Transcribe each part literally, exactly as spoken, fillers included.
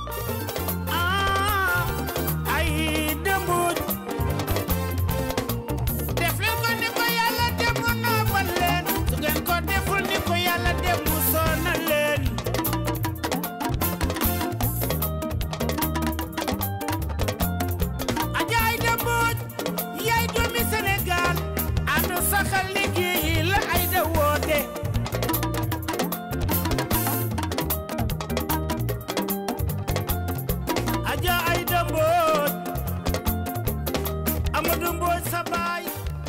ah Aïda Mbodj def leen ko ni ko yàlla dem mu noppal leen su ngeen ko deful ni ko yàlla dem mu sonal leen Adja Aïda Mbodj yaay doomi Sénégal ànd saxal liggéey la Aïda woote Adja Aïda Mbodj Amadou Mbodj sa baay.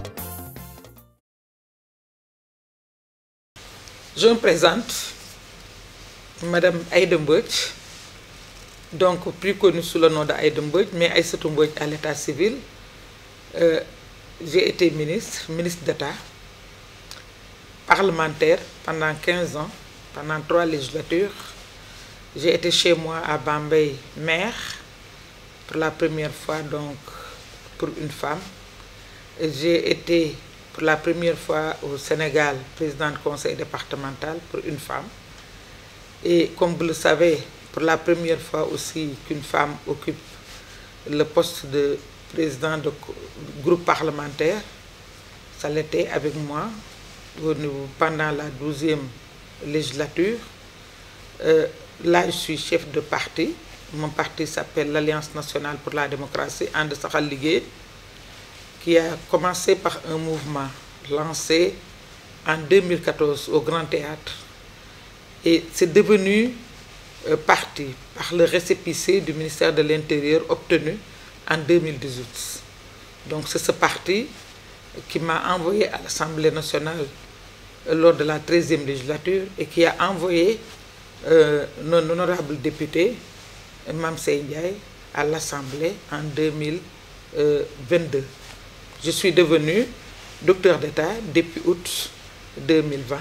Je me présente, Madame Aïda Mbodj, donc plus connue sous le nom d'Aïda Mbodj, mais Aïssatou Mbodj à l'état civil. Euh, j'ai été ministre, ministre d'État, parlementaire pendant quinze ans, pendant trois législatures. J'ai été chez moi à Bambey, maire, pour la première fois donc pour une femme. J'ai été pour la première fois au Sénégal président du conseil départemental pour une femme. Et comme vous le savez, pour la première fois aussi qu'une femme occupe le poste de président de groupe parlementaire, ça l'était avec moi au niveau, pendant la douzième législature. Euh, là, je suis chef de parti. Mon parti s'appelle l'Alliance nationale pour la démocratie, And Saxal Liggéey, qui a commencé par un mouvement lancé en deux mille quatorze au Grand Théâtre. Et c'est devenu euh, parti par le récépissé du ministère de l'Intérieur obtenu en deux mille dix-huit. Donc c'est ce parti qui m'a envoyé à l'Assemblée nationale euh, lors de la treizième législature et qui a envoyé euh, non honorable député Mame Sey Ndiaye à l'Assemblée en deux mille vingt-deux. Je suis devenu docteur d'État depuis août deux mille vingt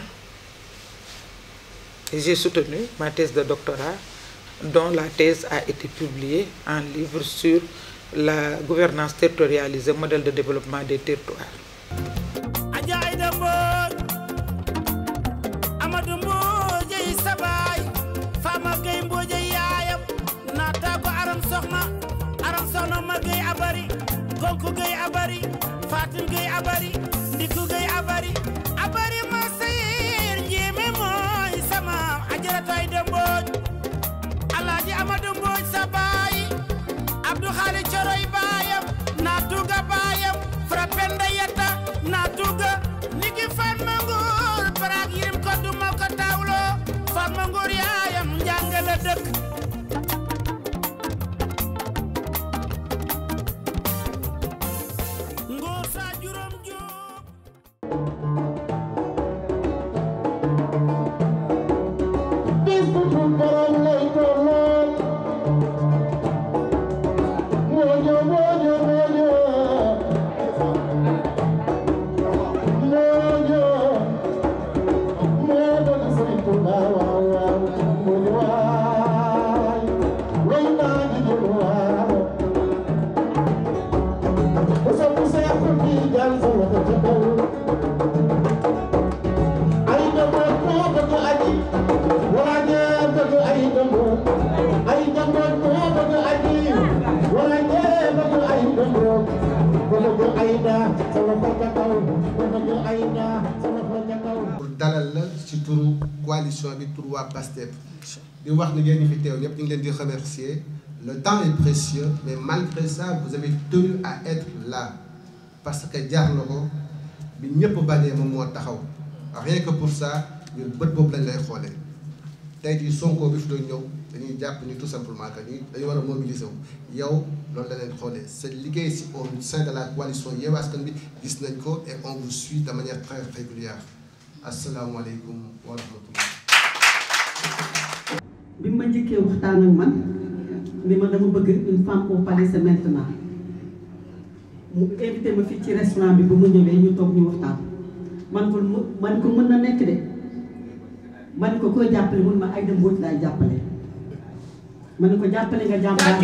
et j'ai soutenu ma thèse de doctorat dont la thèse a été publiée en livre sur la gouvernance territorialisée, modèle de développement des territoires. Adja Aïda Mbodj Amadou Mbodj ay sabaay Fama Gueye Mbodj ay yaayam naata ko aram soxna aram soxna ma Gueye abari Gonku Gueye abari Fatim Gueye abari Ndiku Gueye abari abari ma sayir njéeme mooy sama Ajaratu Aïda Mbodj Alaaji Amadou Mbodj sa baay Abdou Khali Coroy baayam naatuga baayam Frapenda Yatta naatuga niki Fatma Ngoor Baraak Yirim Koddu moo ko taawlo Fatma Ngoor yaayam njàngale dëkk Ngoor sa juróom jóob pour dalal la ci turu coalition bi turu waa Pastef di wax ni ngeen ñi fi teew ñëpp ñu ngi leen di remercier. Le temps est précieux mais malgré ça vous avez tenu à être là parce que jaar na ko bi ñëpp bañee moom moo taxaw rien que pour ça ñun bët boobu lañ lay xoolee tey jii Sonko bi fi doon ñëw dañuy jàpp ni tout simplement que ni dañu war a mobiliser wu yow loolu la leen xoolee sa liggéey si au sein de la coalition Yewwi Askan Wi gis nañ ko et on vous suit de manière très régulière asalaamaaleykum wa rahmatullah. bi ma njëkkee waxtaan ak man ni ma dama bëgg une femme au palais c'est maintenant mu invité ma fii ci restaurant bi ba mu ñëwee ñu toog ñu waxtaan man ko man ko mën na nekk de man ko koy jàppale mun ma Aïda Mbodj laay jàppale ma ne ko jàppale nga jàmbaar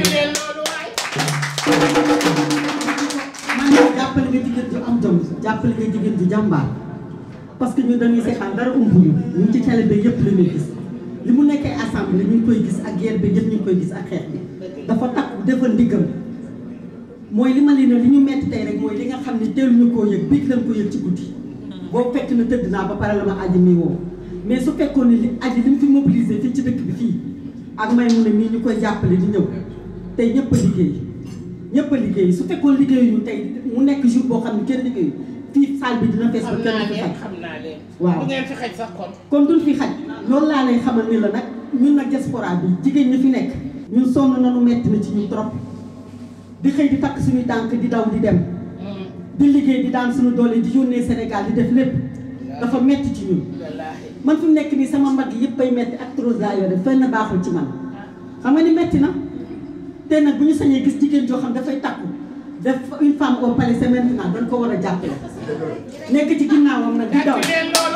man ko jàppale nga jigéen ju am jom jàppale nga jigéen ju jàmbaar parce que ñu dañuy seetaan dara umpuñu ñu ci télé bi yëpp la ñuy gis li mu nekkee assemblée ñu ngi koy gis ak guerre bi yëpp ñu ngi koy gis ak xeex bi dafa takku defal ndiggam mooy li ma leen ne li ñu metti tey rek mooy li nga xam ne teeluñu koo yëg biig lañ ko yëg ci guddi boo fekk na tëdd naa ba pare la ma aji mi woo mais su fekkoon ne li aji li mu fi mobilisé fii ci dëkk bi fii ak may mu ne mii ñu koy jàppale di ñëw tey ñëpp a liggéey ñëpp a liggéey su fekkoon liggéeyuñu tey mu nekk jour boo xam ne kenn liggéeyu fii salle bi dina fees ba kenn fi xaj xam naa leen waaw du ngeen fi xaj sax kon kon duñ fi xaj loolu laa lay xamal ni la nag ñun nag diaspora bi jigéen ñi fi nekk ñun sonn nañu metti na ci ñun trop di xëy di takk suñuy tànk di daw di dem di liggéey di daan suñu doole di yónnee Sénégal di def lépp dafa metti ci ñun man fi mu nekk nii sama mbagg yëpp bay metti ak trop laa yore fenn baaxul ci man xam nga ni metti na te nag bu ñu sañee gis jigéen joo xam dafay takku def une femme au palais c'est maintenant dañ ko war a jàppale nekk ci ginnaawam nag di daw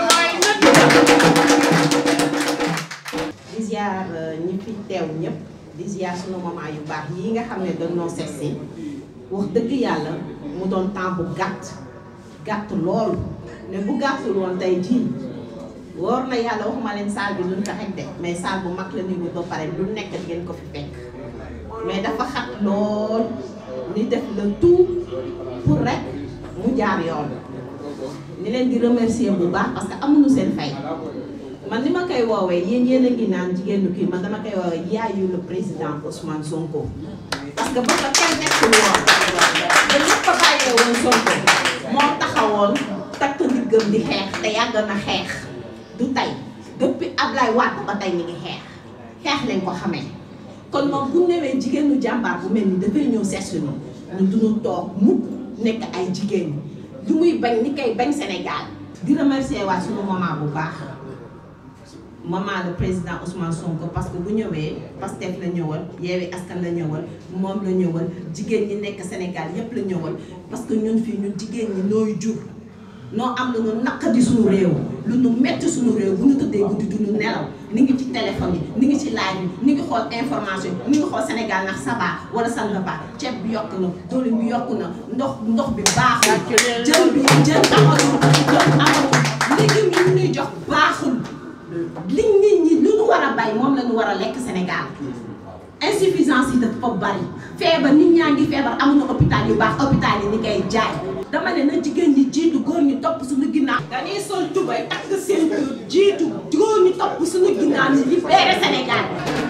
di ziar ñi fi teew ñëpp di ziar sunu maman yu baax yi nga xam ne dañoo seet si wax dëgg yàlla mu doon temps bu gàtt gàtt lool ne bu gàttul woon tey jii wóor na yàlla waxuma leen salle bi duñ ko xej de mais salle bu mag la ñu ba pare du nekk di ngeen ko fi fekk mais dafa xat lool ni def le tout pour rek mu jaar yoon ni leen di remercier bu baax parce que amuñu seen fay man ni ma koy woowee yéen yéen a ngi naan jigéenu kii man dama koy woowee yaayu le président Ousmane Sonko parce que ba fa kenn nekkul woon ba ñëpp a bàyyee woon Sonko moo taxawoon takk ndiggam di xeex te yàgg na xeex du tey depuis Ablaye Wade ba tey mi ngi xeex xeex lañ ko xamee kon moom bu newee jigéenu jàmbaar bu mel ni dafay ñëw seetlu ni ñun duñu toog mukk nekk ay jigéen li muy bañ ni koy bañ Sénégal di remercier waa suñu maman bu baax maman le président Ousmane Sonko parce que bu ñëwee Pastef la ñëwal Yewwi Askan la ñëwal moom la ñëwal jigéen ñi nekk Sénégal yépp la ñëwal parce que ñun fii ñun jigéen ñi nooy jur noo am lu ñu naqadi suñu réew lu ñu metti suñu réew bu ñu tëddee guddi du ñu nelaw ni ngi ci téléphone yi ni ngi ci live yi ni ngi xool information yi ni ngi xool Sénégal ndax ça va wala ça ne va pas ceeb bi yokk na doole bi yokk na ndox ndox bi baaxul jën bi jën amatul jën amatul légumes yi ñuy jox baaxul li nit ñi lu ñu war a bay moom la ñu war a lekk Sénégal insuffisance yi dafa bari feebar nit ñaa ngi feebar amuñu hôpital yu baax hôpital yi ni koy jaay dama ne na jigéen ñi jiitu góor ñi topp suñu ginnaaw dañuy sol tubay takk seen jiitu góor ñi topp suñu ginnaaw ni libéré Sénégal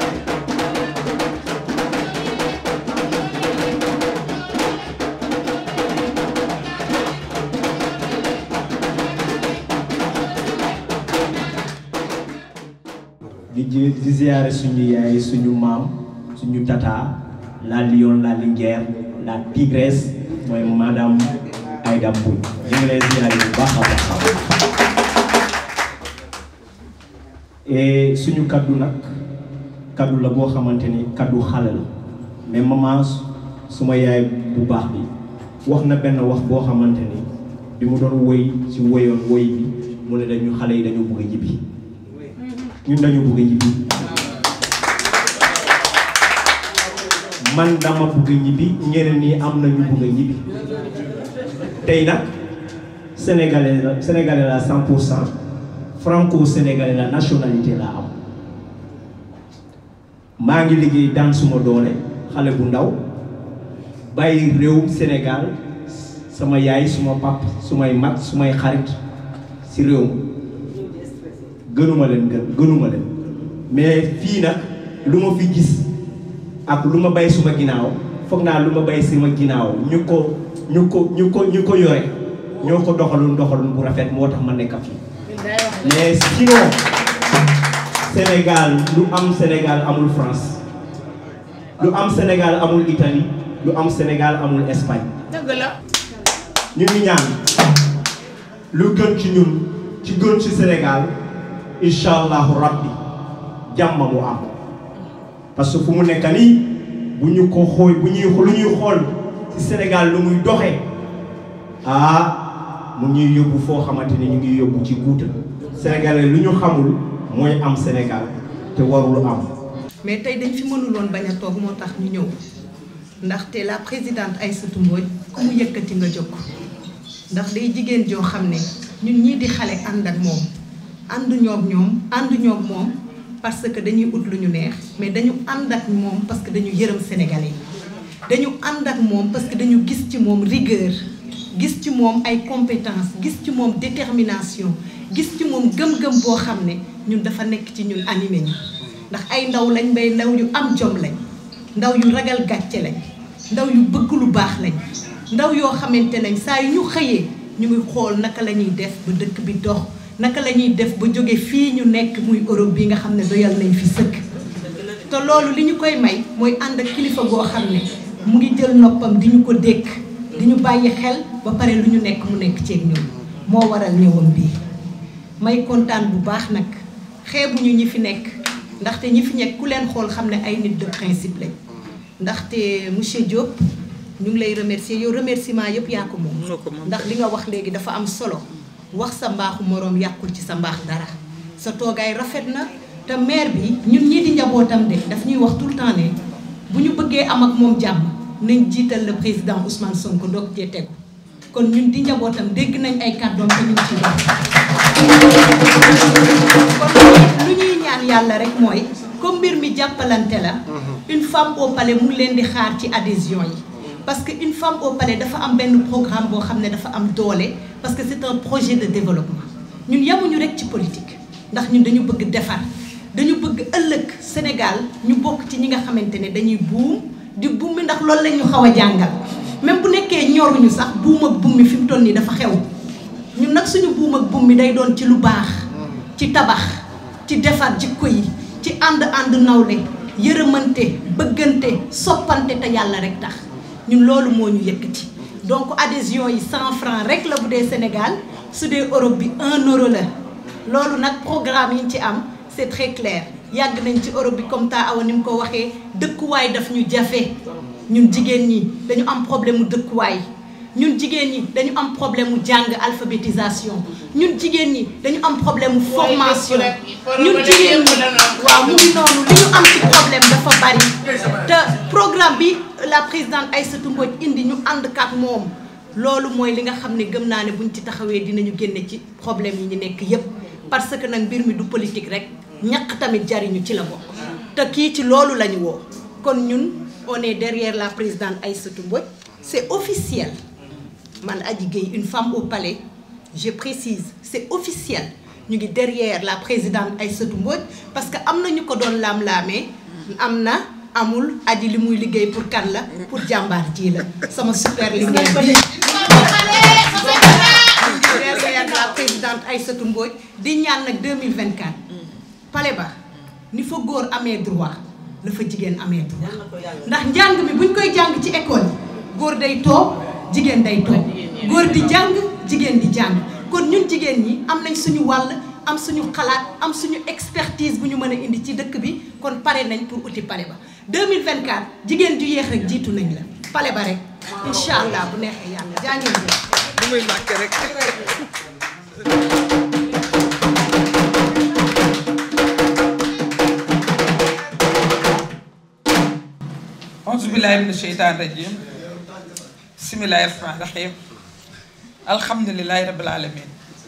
di di ziare suñu yaay suñu maam suñu tata la lion la linguère la tigresse mooy madame Aïda Mbouy ñu ngi lay ziare bu baax a baax et suñu kaddu nag kaddu la boo xamante ni kaddu xale la mais maman suma yaay bu baax bi wax na benn wax boo xamante ni bi mu doon woy ci woyoon woy bi mu ne dañu xale yi dañu bëgg a ñibbi ñun dañu bëgg a ñibbi man dama bëgg a ñibbi ñeneen ñi am na ñu bëgg a ñibbi tey nag sénégalais la sénégalais la cent pour cent franco-sénégalais la nationalité la am maa ngi liggéey daan suma doole xale bu ndaw bàyyi réewum Sénégal sama yaay suma pap sumay mag sumay xarit ci réew mi gënuma leen gën gënuma leen mais fii nag lu ma fi gis ak lu ma bay suma ginnaaw foog naa lu ma bay suma ginnaaw ñu ko ñu ko ñu ko ñu ko yore ñoo ko doxalul doxalul bu rafet moo tax ma nekk fii mais sinon Sénégal lu am Sénégal amul France lu am Sénégal amul Italie lu am Sénégal amul Espagne dëgg la ñu ngi ñaan lu gën ci ñun ci gën ci Sénégal incha allahu rabbi jàmm mu am parce que fu mu nekk nii bu ñu ko xool bu ñuy lu ñuy xool ci Sénégal lu muy doxee ah mu ñuy yóbbu foo xamante ni ñu ngi yóbbu ci guuta Sénégalais lu ñu xamul mooy am Sénégal te warul am. mais tey dañ fi mënuloon bañ a toog moo tax ñu ñëw ndaxte la présidente Aïssatou Mbodj ku mu yëkkati nga jóg ndax day jigéen joo xam ne ñun ñii di xale ànd ak moom. ànduñoo ak ñoom ànduñoo ak moom parce que dañuy ut lu ñu neex mais dañu ànd ak moom parce que dañu yërëm sénégalais yi dañu ànd ak moom parce que dañu gis ci moom rigueur gis ci moom ay compétence gis ci moom détermination gis ci moom gëm-gëm boo xam ne ñun dafa nekk ci ñun animé ñu ndax ay ndaw lañ mbay ndaw yu am jom lañ ndaw yu ragal gàcce lañ ndaw yu bëgg lu baax lañ ndaw yoo xamante nañ saa yu ñu xëyee ñu ngi xool naka la ñuy def ba dëkk bi dox naka la ñuy def ba jóge fii ñu nekk muy Europe bi nga xam ne doyal nañ fi sëkk te loolu li ñu koy may mooy ànd ak kilifa goo xam ne mu ngi jël noppam di ñu ko dékk di ñu bàyyi xel ba pare lu ñu nekk mu nekk ceeg ñoom moo waral ñëwam bii may kontaan bu baax nag xeebuñu ñi fi nekk ndaxte ñi fi nekk ku leen xool xam ne ay nit de principe lañ ndaxte monsieur Diop ñu ngi lay remercier yow remerciement yëpp yaa ko moom ndax li nga wax léegi dafa am solo wax sa mbaaxu moroom yàqul ci sa mbaax dara sa toogaay rafet na te maire bi ñun ñii di njabootam de daf ñuy wax tout le temps ne bu ñu bëggee am ak moom jàmm nañ jiital le président Ousmane Sonko doog cee tegu kon ñun di njabootam dégg nañ ay kàddoom te ñu ci wax kon lu ñuy ñaan yàlla rek mooy comme mbir mi jàppalante la une femme au palais mu ngi leen di xaar ci adhésion yi parce que une femme au palais dafa am benn programme boo xam ne dafa am doole parce que c'est un projet de développement ñun yamuñu rek ci politique ndax ñun dañu bëgg defar dañu bëgg ëllëg Sénégal ñu bokk ci ñi nga xamante ne dañuy buum di buum mi ndax loolu la ñu xaw a jàngal même bu nekkee ñoruñu sax buum ak buum mi fi mu toll nii dafa xew ñun nag suñu buum ak buum mi day doon ci lu baax ci tabax ci defar jikko yi ci ànd ànd nawle yërëmante bëggante soppante te yàlla rek tax ñun loolu moo ñu yëkkati donc adhésion yi cent francs rek la bu dee Sénégal su dee Europe bi un euro la loolu nag programme yi ñu ci am c'est très clair yàgg nañ ci Europe bi comme ta awa ni mu ko waxee dëkkuwaay daf ñu jafe ñun jigéen ñi dañu am problème mu dëkkuwaay ñun jigéen ñi dañu am problème mu jàng alphabétisation ñun jigéen ñi dañu am problème mu formation ñun jigéen ñi waaw mu ngi noonu li ñu am ci problème dafa bari te programme bi la présidente Aïssatou Mbodj indi ñu ànd ak moom loolu mooy li nga xam ne gëm naa ne buñ ci taxawee dinañu génne ci problème yi ñu nekk yépp parce que nag mbir mi du politique rek ñàkk tamit jariñu ci la bokk te kii ci loolu la ñu woo kon ñun on est derrière la présidente Aïssatou Mbodj c'est officiel man Adji Gueye une femme au palais je précise c'est officiel ñu ngi derrière la présidente Aïssatou Mbodj parce que am na ñu ko doon laam-laamee am na amul Adji li muy liggéey pour kan la pour jàmbaar ji la sama super liggéey bi derrière la présidente Aïssatou Mbodj di ñaan nag deux mille vingt-quatre palais ba ni fa góor amee droit la fa jigéen amee droit ndax njàng mi buñ koy jàng ci école yi góor day toog jigéen day toog góor di jàng jigéen di jàng kon ñun jigéen ñi am nañ suñu wàll am suñu xalaat am suñu expertise bu ñu mën a indi ci dëkk bi kon pare nañ pour uti palais ba deux mille vingt-quatre jigéen ju yeex rek jiitu nañ la palais ba rek incha allah bu neexee yàlla jaa ngeen jëf bu muy màkk rek auzu billaahi mina sheytaani rajiim bismillaahi rahmaani rahiim alhamdulillaahi rabbil aalamiin.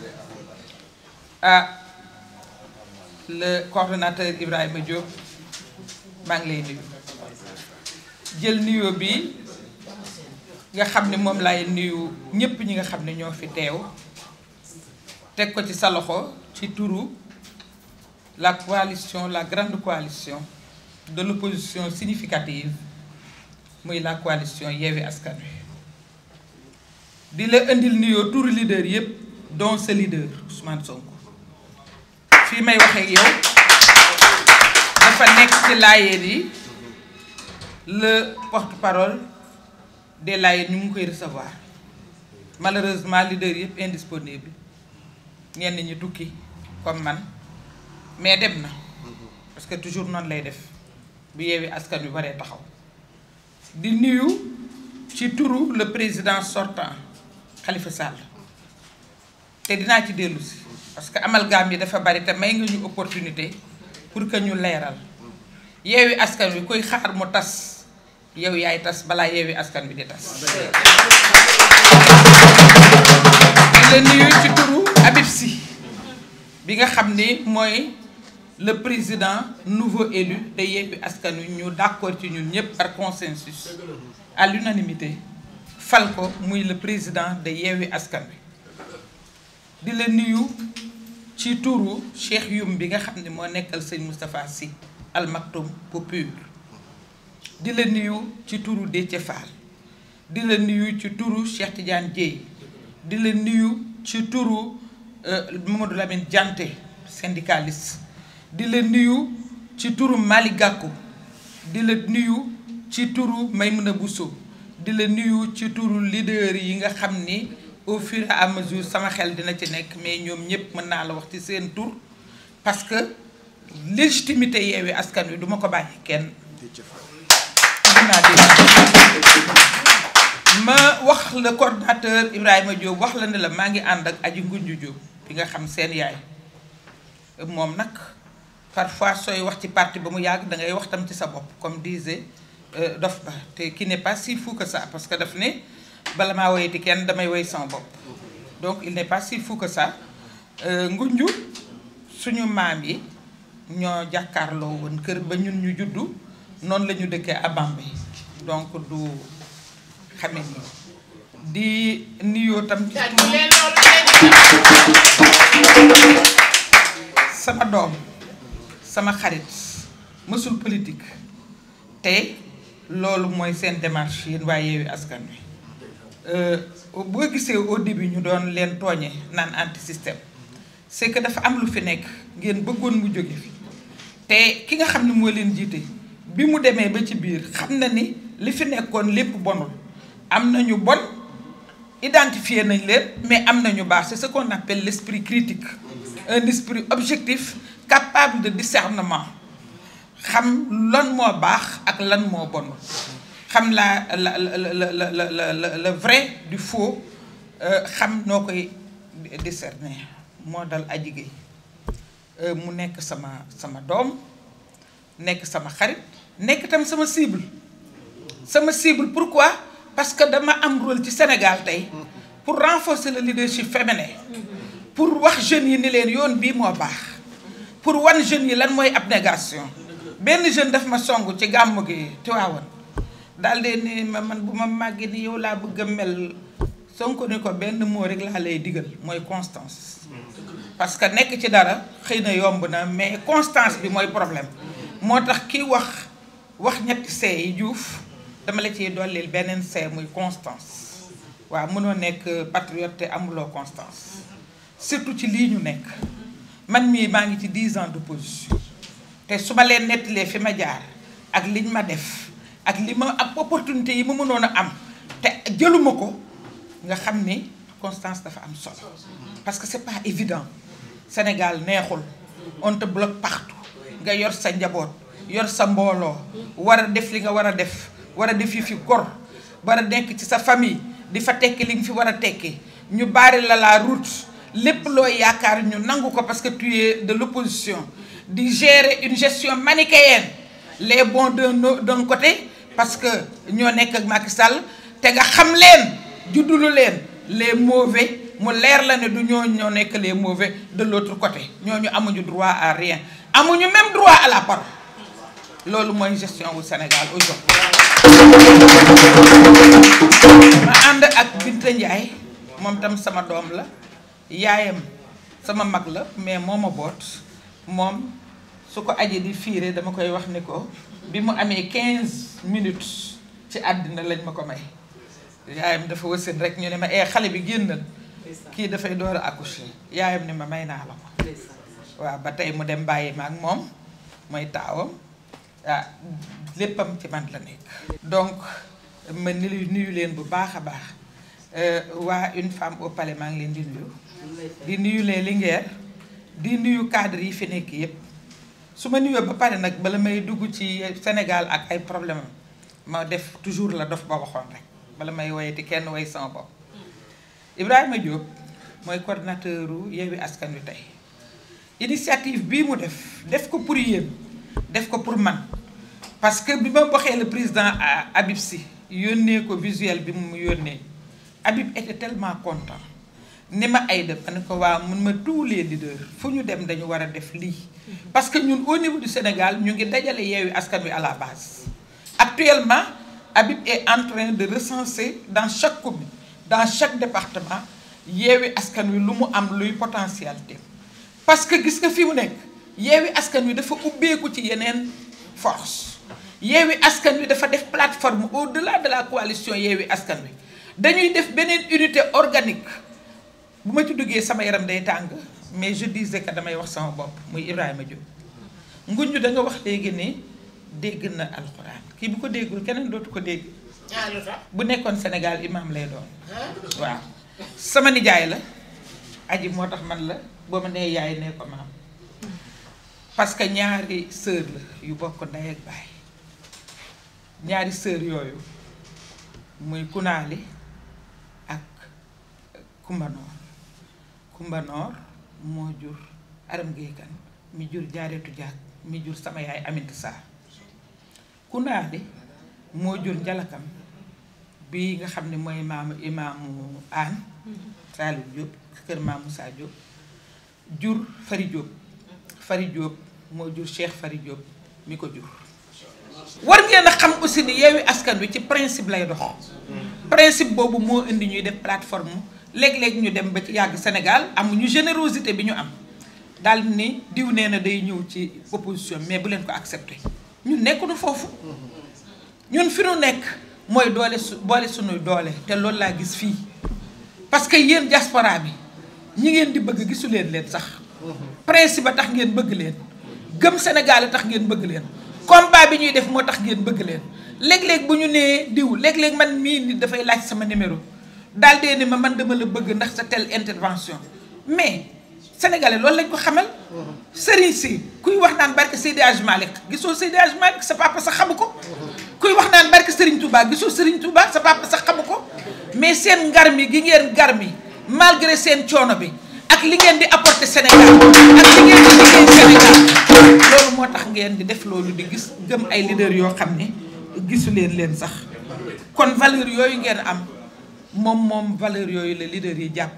ah le coordonnateur Ibrahima Diop maa ngi lay nuyu jël nuyoo bi nga xam ne moom laay nuyu ñépp ñi nga xam ne ñoo fi teew teg ko ci sa loxo ci turu la coalition la grande coalition de l'opposition significative muy la coalition Yewwi Askan Wi di la indil nuyoo turu leader yépp dont ce leader Ousmane Sonko fii may waxee yow dafa nekk ci laayeen yi le porte-parole des laayeen ñu ngi koy recevoir malheureusement leader yépp indisponible ñenn ñi tukki comme man mais dem na parce que toujours noonu lay def bu Yewwi Askan Wi waree taxaw di nuyu ci turu le président sortant Khalifa Sall te dinaa ci dellu si parce que amalgame yi dafa bari te may nga ñu opportunité pour que ñu leeral Yewwi Askan Wi kuy xaar mu tas yow yaay tas balaa Yewwi Askan Wi di tas di la nuyu ci turu Habib Sy bi nga xam ni mooy le président nouveau élu de Yewwi Askan Wi ñu d'accord ci ñun ñëpp par consensus à l'unanimité fal ko muy le président de Yewwi Askan Wi di la nuyu ci turu Cheikh Youm bi nga xam ne moo nekkal sëñ Moustapha Sy Al Maktoum bu PUR di la nuyu ci turu Déthié Fall di la nuyu ci turu Cheikh Tidiane Dièye di la nuyu ci turu Mamadou Lamine Dianté syndicaliste di la nuyu ci turu Malick Gakou di la nuyu ci turu Maymouna Bousso di la nuyu ci turu leader yi nga xam ni au fur et à mesure sama xel dina ci nekk mais ñoom ñëpp mën naa la wax ci seen tur parce que légitimité Yewwi Askan Wi duma ko bàyyi kenn dinaa dégg ma wax le coordinateur Ibrahima Diop wax la ne la maa ngi ànd ak Aji Ngunju Diop bi nga xam seen yaay moom nag parfois sooy wax ci parti ba mu yàgg da ngay wax tam ci sa bopp comme disait Dof Ba te qui n'est pas si fou que ça parce que daf ne bala maa woyati kenn damay woy sama bopp donc il n'est pas si fou que ça Ngunju suñu maam yi ñoo jàkkaarloo woon kër ba ñun ñu juddu noonu la ñu dëkkee à Bambey donc du xame ni di nuyoo tam ci sama doom sama xarit mësul politique te loolu mooy seen démarche yéen waa Yewwi Askan Wi boo gisee au début ñu doon leen tooñe naan anti système c'est que dafa am lu fi nekk ngeen bëggoon mu jóge fi te ki nga xam ne moo leen jiite bi mu demee ba ci biir xam na ni li fi nekkoon lépp bonul am na ñu bon identifié nañ leen mais am na ñu baax c'est ce qu'on appelle l'esprit critique un esprit objectif capable de discernement xam lan moo baax ak lan moo bon xam la la la la la la le vrai du faux xam noo koy discerner moo dal Adji Gueye mu nekk sama sama doom nekk sama xarit nekk tam sama cible sama cible pourquoi parce que dama am rôle ci Sénégal tey pour renforcer le leadership féminin pour wax jeunes yi ni leen yoon bii moo baax pour wan jeunes yi lan mooy abnégation benn jeune daf ma song ci gàmmu gi Tiwaawan daal de ni ma man bu ma màggee ni yow laa bëgg a mel Sonko ni ko benn moo rek laa lay digal mooy constance parce que nekk ci dara xëy na yomb na mais constance bi mooy problème moo tax ki wax wax ñetti see yi Diouf dama la ciy dollil beneen see muy constance waaw mënoo nekk patriote te amuloo constance surtout ci lii ñu nekk man mii maa ngi ci dix ans d'opposition te su ma leen nettalee fi ma jaar ak liñ ma def ak li ma ak opportunité yi ma mënoon a am te jëluma ko nga xam ni constance dafa am solo parce que c'est pas évident Sénégal neexul on te bloque partout nga yor sa njaboot yor sa mbooloo war a def li nga war a def war a def yi fi gor war a nekk ci sa famille di fa tekki li nga fi war a tekki ñu bari la la route lépp loo yaakaar ñu nangu ko parce que tu es de l'opposition di gérer une gestion manichéenne les bons d'un d'un côté parce que ñoo nekk ak Macky Sall te nga xam leen juddulu leen les mauvais mu leer la ne du ñoo ñoo nekk les mauvais de l'autre côté ñooñu amuñu droit à rien amuñu même droit à la parole loolu mooy gestion wu Sénégal aujourd'hui ma ànd ak Binta Ndiaye moom tam sama doom la yaayam sama mag la mais moo ma boot moom su ko aji di fiire dama koy wax ni ko bi mu amee quinze minutes ci àddina lañ ma ko may yaayam dafa wasin rek ñu ne ma ee xale bi génnal kii dafay door a accoucher yaayam ne ma may naa la ko waaw ba tey mu dem bàyyi ma ak moom mooy taawam ah léppam ci man la nekk donc ma nuyu nuyu leen bu baax a baax waa Une Femme au Palais maa ngi leen di nuyu di nuyu les Linguère di nuyu cadre yi fi nekk yépp su ma nuyoo ba pare nag bala may dugg ci Sénégal ak ay problème ma def toujours la Dof Ba waxoon rek bala may woyati kenn way sama bopp Ibrahima Diop mooy coordinateur u Yewwi Askan Wi tey initiative bii mu def def ko pour yéen def ko pour man parce que bi ma waxee le président Habib Sy yónnee ko visuel bi mu yónnee Habib était tellement content ni ma ay def ma ne ko waa mun ma tous les leaders fu ñu dem dañu war a def lii parce que ñun au niveau du Sénégal ñu ngi dajale Yewwi Askan Wi à la base. Actuellement Habib est en train de recenser dans chaque commune dans chaque département Yewwi Askan Wi lu mu am luy potentialité parce que gis nga fi mu nekk Yewwi Askan Wi dafa ubbeeku ci yeneen force Yewwi Askan Wi dafa def plateforme au-delà de la coalition Yewwi Askan Wi dañuy def beneen unité organique bu ma ci duggee sama yaram day tàng mais je disais que damay wax sama bopp muy Ibrahima Diop nguñu da nga wax léegi ne dégg na alxuraan kii bu ko déggul keneen dootu ko dégg bu nekkoon Sénégal imam lay doon waaw sama nijaay la aji moo tax man la boo ma nee yaay nee ko maam parce que ñaari sœur la yu bokk ndey ak baay ñaari sœur yooyu muy Kunaali ak Kumbanoor Kumbanoor moo jur Aram Gueye Kane mi jur Jaareetu Jaak mi jur sama yaay Aminta Sarr Kunaali moo jur Njalakam bi nga xam ne mooy maamu imaamu Aan Saliou Diop kër Maam Moussa Diop jur Fari Diop Fari Diop moo jur Cheikh Fari Diop mi ko jur war ngeen a xam aussi ni Yewwi Askan Wi ci principe lay dox principe boobu moo indi ñuy def plateforme léeg-léeg ñu dem ba ci yàgg Sénégal amuñu générosité bi ñu am daal ni diw nee na day ñëw ci opposition mais bu leen ko accepté ñun nekkuñu foofu ñun fi nu nekk mooy doole su boole suñuy doole te loolu laa gis fii parce que yéen diaspora bi ñi ngeen di bëgg gisu leen leen sax principe ba tax ngeen bëgg leen gëm Sénégal tax ngeen bëgg leen combat bi ñuy def moo tax ngeen bëgg leen léeg-léeg bu ñu nee diw léeg-léeg man mii nit dafay laaj sama numéro daal dee ni ma man dama la bëgg ndax sa telle intervention mais sénégalais loolu lañ ko xamal sëriñ si kuy wax naan barke Seydi Hadji Malick gisoo Seydi Hadji Malick sa papa sax xamu ko kuy wax naan barke Serigne Touba gisoo Serigne Touba sa papa sax xamu ko mais seen ngar mi gi ngeen gar mi malgré seen coono bi ak li ngeen di apporter Sénégal ak li ngeen di liggéey Sénégal loolu moo tax ngeen di def loolu di gis gëm ay leader yoo xam ne gisu leen leen sax kon valeur yooyu ngeen am moom moom valeur yooyu la leader yi jàpp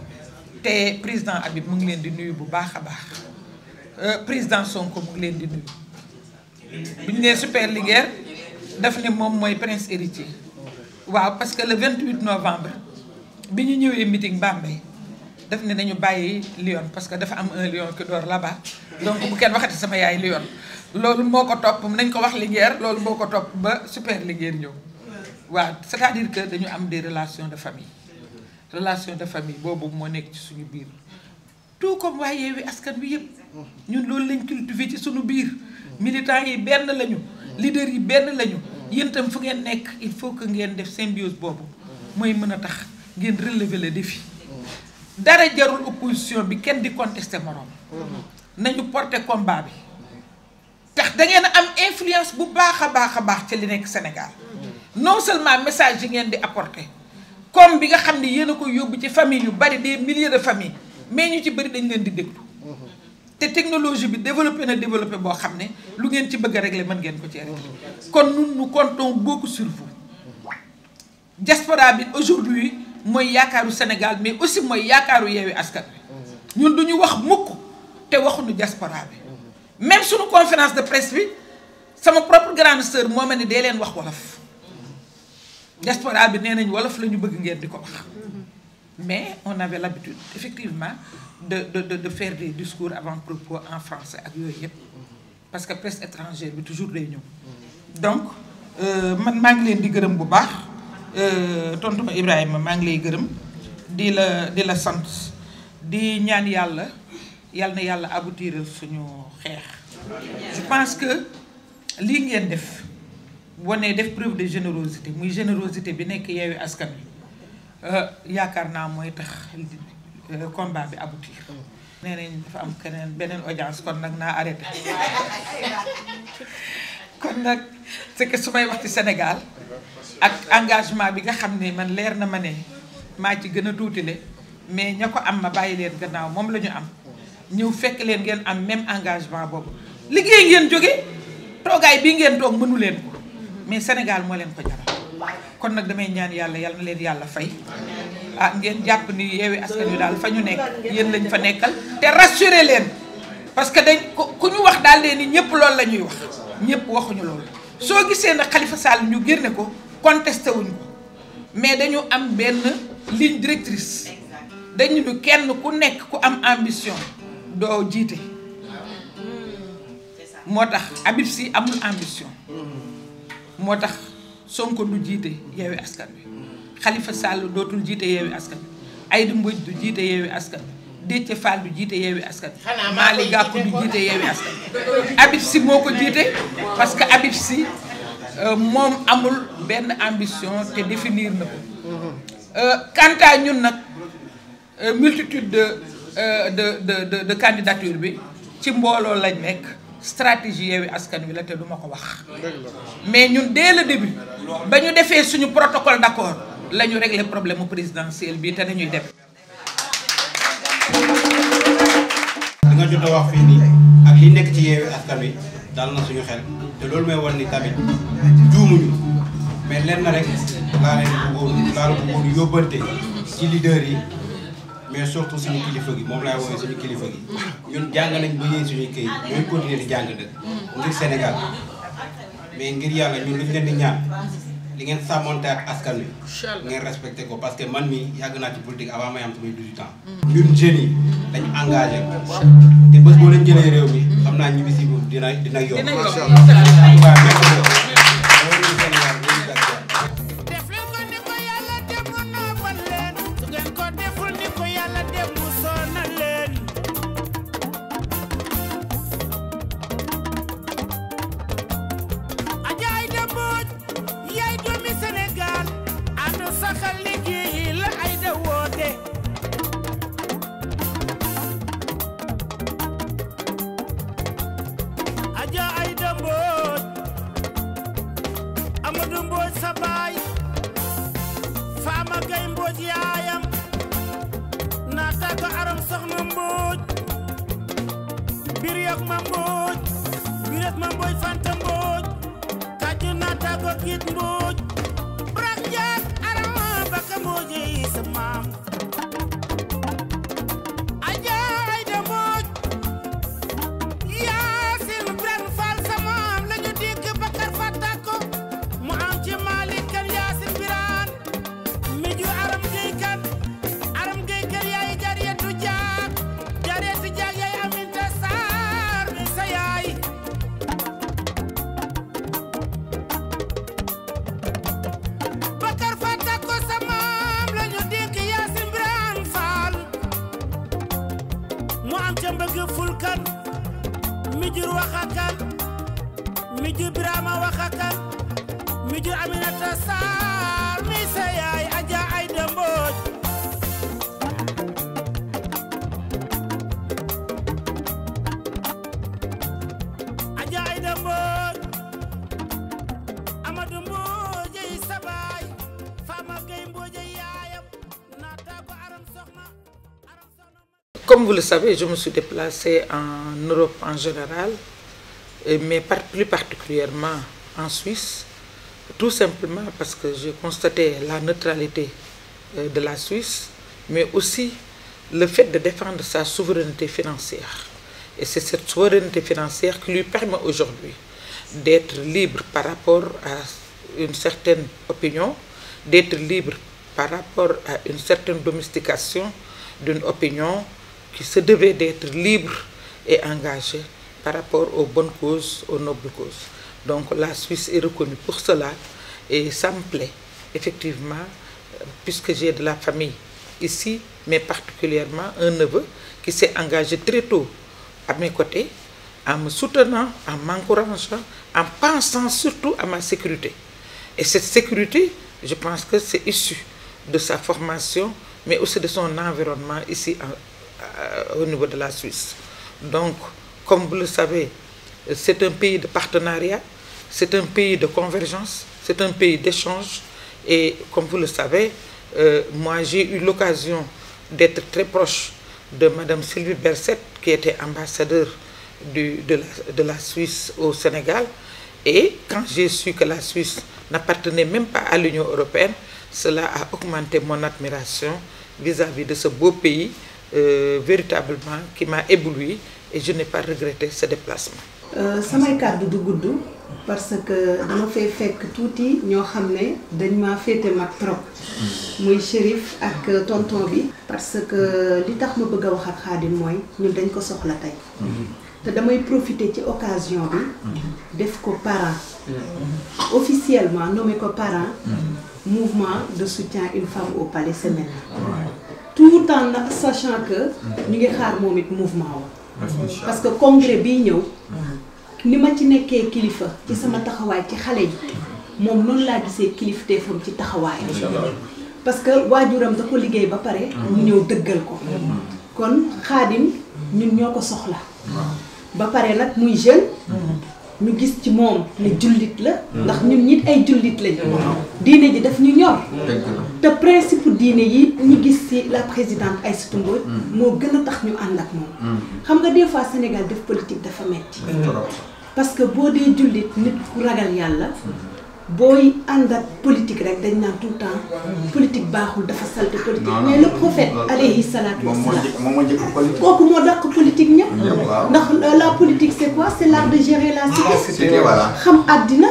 te président Habib mu ngi leen di nuyu bu baax a baax président Sonko mu ngi leen di nuyu bu ñu nee super Linguère daf ne moom mooy prince héritier waaw parce que le vingt-huit novembre bi ñu ñëwee meeting Bambey daf ne nañu bàyyi Lyon parce que dafa am un lion qui dort là-bas donc bu kenn waxati sama yaay Lyon loolu moo ko topp nañ ko wax Linguère loolu moo ko topp ba super Linguère ñëw waaw c'est-à-dire que dañu am des relations de famille relation de famille boobu moo nekk ci suñu biir tout comme waa Yewwi Askan Wi yëpp ñun loolu lañ cultivé ci suñu biir militants yi benn lañu leaders yi benn lañu yéen itam fu ngeen nekk il faut que ngeen def symbiose boobu mooy mën a tax ngeen relever le défi dara jarul opposition bi kenn di contester moroom nañu porter combat bi tax da ngeen am influence bu baax a baax a baax ci li nekk Sénégal non seulement message yi ngeen di apporter comme bi nga xam ne yéen a koy yóbbu ci famille yu bari des milliers de familles mais ñu ci bari dañ leen di déglu te technologie bi développé na développé boo xam ne lu ngeen ci bëgg a régler mën ngeen ko ci régler kon nous nous comptons beaucoup sur vous diaspora bi aujourd'hui mooy yaakaaru Sénégal mais aussi mooy yaakaaru Yewwi Askan Wi ñun du ñu wax mukk te waxuñu diaspora bi même suñu conférence de presse bi sama propre grande sœur moo ma ne dee leen wax wolof diaspora bi nee nañ wolof la ñu bëgg ngeen di ko wax mais on avait l'habitude effectivement de de de de faire des discours avant-propos en français ak yooyu yëpp parce que presse étrangère bi toujours day ñëw donc man maa ngi leen di gërëm bu baax tonton Ibrahima maa ngi lay gërëm di la di la sant di ñaan yàlla yàlla na yàlla aboutir suñu xeex je pense que lii ngeen def wane def preuve de générosité muy générosité bi nekk Yewwi Askan Wi yaakaar naa mooy tax combat bi aboutir nee nañ dafa am keneen beneen audience kon nag naa arrêté kon nag c'est que su may wax ci Sénégal ak engagement bi nga xam ne man leer na ma ne maa ci gën a tuutile mais ña ko am ma bàyyi leen gannaaw moom la ñu am ñëw fekk leen ngeen am même engagement boobu liggéey ngeen jóge toogaay bii ngeen toog mënu leen ko mais Sénégal moo leen ko jaral kon nag damay ñaan yàlla yàlla na leen yàlla fay ah ngeen jàpp ni Yewwi Askan Wi daal fa ñu nekk yéen lañ fa nekkal te rassurer leen parce que dañ ku ñu wax daal leen ni ñëpp loolu la ñuy wax ñëpp waxuñu loolu soo gisee na Khalifa Sall ñu génne ko contesté wuñ ko mais dañu am benn ligne directrice dañu ñu kenn ku nekk ku am ambition doo jiite moo tax Habib Sy amul ambition moo tax Sonko du jiite Yewwi Askan Wi Khalifa Sall dootul jiite Yewwi Askan Wi Aïda Mbodj du jiite Yewwi Askan Wi Déthié Fall du jiite Yewwi Askan Wi Malick Gakou du jiite Yewwi Askan Wi Habib Sy moo ko jiite parce que Habib Sy moom amul benn ambition te définir na ko quant à ñun nag multitude de de de de de candidature bi ci mbooloo lañ nekk stratégie Yewwi Askan Wi la te duma ko wax mais ñun dès le début ba ñu defee suñu protocole d'accord la ñu régler problème mu présidentiel bi te dañuy dem. li nga jot a wax fii nii ak li nekk ci Yewwi Askan Wi dal na suñu xel te loolu may wan ni tamit juumuñu mais lenn rek laa leen bëggoon laa la bëggoon yóbbante ci leader yi mais surtout suñu kilifa gi moom laay woowee suñu kilifa gi ñun jàng nañ ba yéey suñuy këyit ñooy continuer di jàng dëgg ngir Sénégal mais ngir yàlla ñun li ñu leen di ñaan li ngeen sàmmonte ak askan wi ngeen respecté ko parce que man mi yàgg naa ci politique avant may am samay dix-huit ans ñun jeunes yi dañ engagé te bés boo leen jëlee réew mi xam naa ñibbi si dina dina yomb. def leen ko ni ko yàlla dem mu noppal leen su ngeen ko deful ni ko yàlla dem mu sonal leen Adja Aïda Mbodj yaay doomi Sénégal ànd saxal liggéey la Aïda woote Adja Aïda Mbodj Amadou Mbodj sa baay Fama Gaye Mbodj yaayam naata ko Aram Soxna Mbodj bir yok ma Mbodj bir yok ma Mbodj Fanta Mbodj kaju naata ko Kit Mbodj brak jaak Aram Baka Mbodj yi sa maam Adja Aïda Mbodj Yaasin Bran Fall sa maam lañu dégg Bakar Fatako mu am ci Malick kan Yaasin Biraan mi ju Aram Gueye kan Aram Gueye kan yaay Jariyatu Jaag Jariyatu Jaag yaay Aminta Sarr mi sa yaay Bakar Fatako sa maam lañu dégg Yaasin Biraan Fall mu am ca mbëgg Fulkan mi jur waxakan mi jur Birama waxakan mi jur Aminata Sarr mi sa yaay Adja Aïda Mbodj Adja Aïda Mbodj Amadou Mbodj yi sa baay Fama Gaye Mbodj yaayam naata ko Aram Soxna Aram Soxna Comme vous le savez, je me suis déplacée en Europe en général, mais par, plus particulièrement en Suisse, tout simplement parce que j'ai constaté la neutralité de la Suisse, mais aussi le fait de défendre sa souveraineté financière. Et c'est cette souveraineté financière qui lui permet aujourd'hui d'être libre par rapport à une certaine opinion, d'être libre par rapport à une certaine domestication d'une opinion qui se devait d'être libre et engagé par rapport aux bonnes causes, aux nobles causes. Donc la Suisse est reconnue pour cela et ça me plaît, effectivement, puisque j'ai de la famille ici, mais particulièrement un neveu qui s'est engagé très tôt à mes côtés, en me soutenant, en m'encourageant, en pensant surtout à ma sécurité. Et cette sécurité, je pense que c'est issu de sa formation, mais aussi de son environnement ici en, au niveau de la Suisse. Donc, comme vous le savez, c'est un pays de partenariat, c'est un pays de convergence, c'est un pays d'échange. Et comme vous le savez, euh, moi j'ai eu l'occasion d'être très proche de Madame Sylvie Berset, qui était ambassadeur du, de, la, de la Suisse au Sénégal. Et quand j'ai su que la Suisse n'appartenait même pas à l'Union européenne, cela a augmenté mon admiration vis-à-vis de ce beau pays, euh, véritablement, qui m'a ébloui, et je n'ai pas regretté ce déplacement. samay kàddu du gudd parce que dama fay fekk tuuti ñoo xam ne dañ maa féete mag trop muy Chérif ak tonton bi parce que li tax ma bëgg a wax ak Khadim mooy ñun dañ ko soxla tey te damay profiter ci occasion bi def ko parent officiellement nommé ko parent mouvement de soutien une femme au palais semaine tout en sachant que ñu ngi xaar moom it mouvement wa parce que congrès bii ñëw ni ma ci nekkee kilifa ci sama taxawaay ci xale yi moom noonu laa gisee kilifteefam ci taxawaay parce que waajuram da ko liggéey ba pare mu ñëw dëggal ko kon Khadim ñun ñoo ko soxla ba pare nag muy jeune ñu gis ci moom ne jullit la ndax ñun ñit ay jullit lañ diine ji daf ñu ñor te principe diine yi ñu gis ci la présidente Aïssatou Mbodj moo gën a tax ñu ànd ak moom xam nga des fois Sénégal def politique dafa metti parce que boo dee jullit nit ku ragal yàlla booy ànd ak politique rek dañ naan tout le temps politique baaxul dafa salte politique mais le prophète alayhi salaatu wassalaam kooku moo dàq politique ñëpp ndax la politique c'est quoi c'est l'art de gérer la cité xam àddina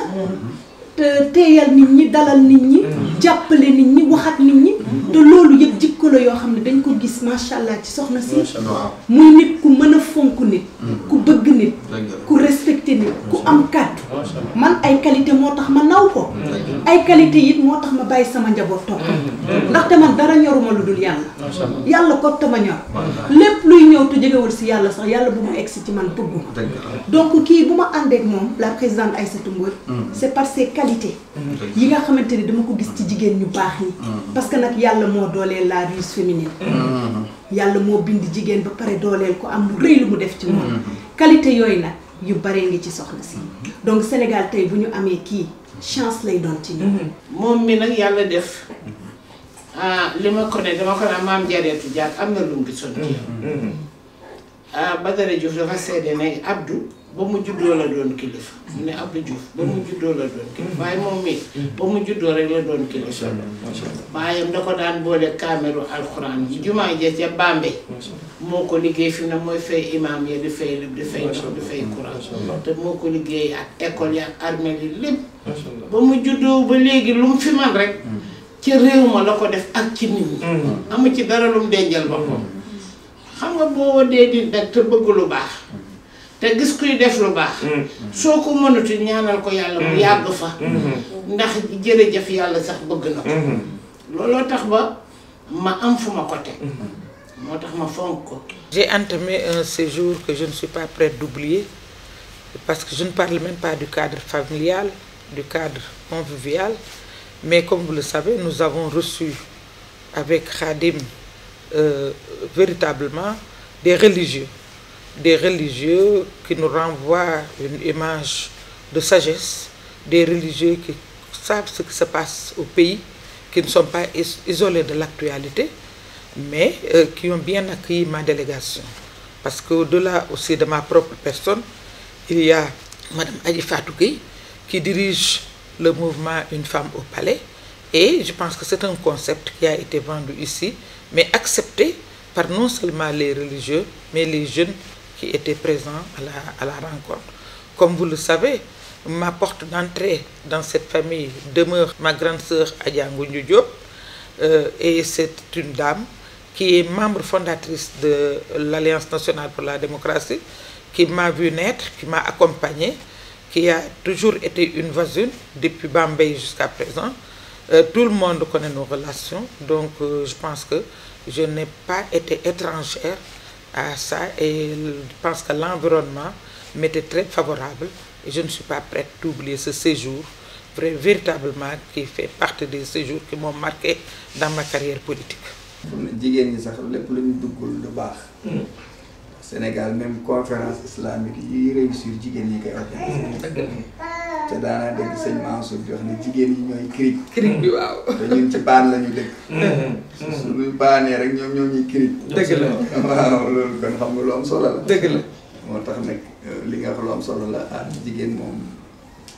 te teeyal nit ñi dalal nit ñi jàppale nit ñi waxat nit ñi te loolu yëpp jikko la yoo xam ne dañ ko gis macha allah ci soxna si muy nit ku mën a fonk nit ku bëgg nit ku respecté nit ku am kàddu man ay qualité moo tax ma naw ko ay qualité it moo tax ma bàyyi sama njaboot toog ndaxte man dara ñoruma lu dul yàlla yàlla ko te ma ñor lépp luy ñëw te jógewul si yàlla sax yàlla bu mu egsi ci man bëgguma donc kii bu ma àndeek moom la présidente Aïssatou Mbodj c'est par ses qualités yi nga xamante ni dama ko gis ci jigéen ñu baax ñi parce que nag yàlla moo dooleel la ruse féminine yàlla moo bind jigéen ba pare dooleel ko am lu rëy lu mu def ci moom qualité yooyu nag yu bare ngi ci soxna si donc Sénégal tey bu ñu amee kii chance lay doon ci ñun moom mi nag yàlla def ah li ma ko ne dama ko naan maam Jareetu Jaak am na lu mu gisoon ci ah Badara Diouf dafa seede ne Abdou ba mu juddoo la doon kilifa mu ne Abdou Diouf ba mu juddoo la doon kilifa waaye moom mi ba mu juddoo rek la doon kilifa baayam da ko daan boole kaameru alxuraan ji jumaa ja ca Bambey moo ko liggéey fi na mooy fay imam ya di fay lépp di fay ndox di fay courant te moo ko liggéey ak école ya ak armée yi lépp ba mu juddoo ba léegi lu mu fi man rek ci réew ma la ko def ak ci nit ñi amu ci dara lu mu denjal boppam xam nga boo dee di nag te bëgg lu baax te gis kuy def lu baax soo ko mënatu ñaanal ko yàlla mu yàgg fa ndax jërëjëf yàlla sax bëgg na ko looloo tax ba ma am fu ma ko teg moo tax ma fonk ko. J'ai entamé un séjour que je ne suis pas prête d'oublier parce que je ne parle même pas du cadre familial, du cadre convivial, mais comme vous le savez, nous avons reçu avec Khadim euh, véritablement des religieux. Des religieux qui nous renvoient une image de sagesse, des religieux qui savent ce qui se passe au pays, qui ne sont pas isolés de l'actualité, mais euh, qui ont bien accueilli ma délégation. Parce qu'au-delà aussi de ma propre personne, il y a Madame Adji Fatou Gueye qui dirige le mouvement Une femme au palais, et je pense que c'est un concept qui a été vendu ici, mais accepté par non seulement les religieux, mais les jeunes qui étaient présents à la, à la rencontre. Comme vous le savez, ma porte d'entrée dans cette famille demeure ma grande sœur Adja Ngoundiou Diop, euh, et c'est une dame qui est membre fondatrice de l'Alliance nationale pour la démocratie, qui m'a vu naître, qui m'a accompagnée, qui a toujours été une voisine depuis Bambey jusqu'à présent. Euh, tout le monde connaît nos relations, donc euh, je pense que je n'ai pas été étrangère à ça, et je pense que l'environnement m'était très favorable et je ne suis pas prête d'oublier ce séjour, vrai, véritablement, qui fait partie des séjours qui m'ont marqué dans ma carrière politique. jigéen ñi sax lépp lu ñu duggul lu baax. Sénégal même conférence islamique yi réussir jigéen ñi koy organiser. te daanaa dégg sëñ Mansour di wax ne jigéen ñi ñooy cric. cric bi waaw. te ñun ci baan la ñu dëkk. suñu baanee rek ñoom ñoo ñuy cric. dëgg la waaw loolu kon xam nga lu am solo la. dëgg la moo tax nag li nga wax lu am solo la ah jigéen moom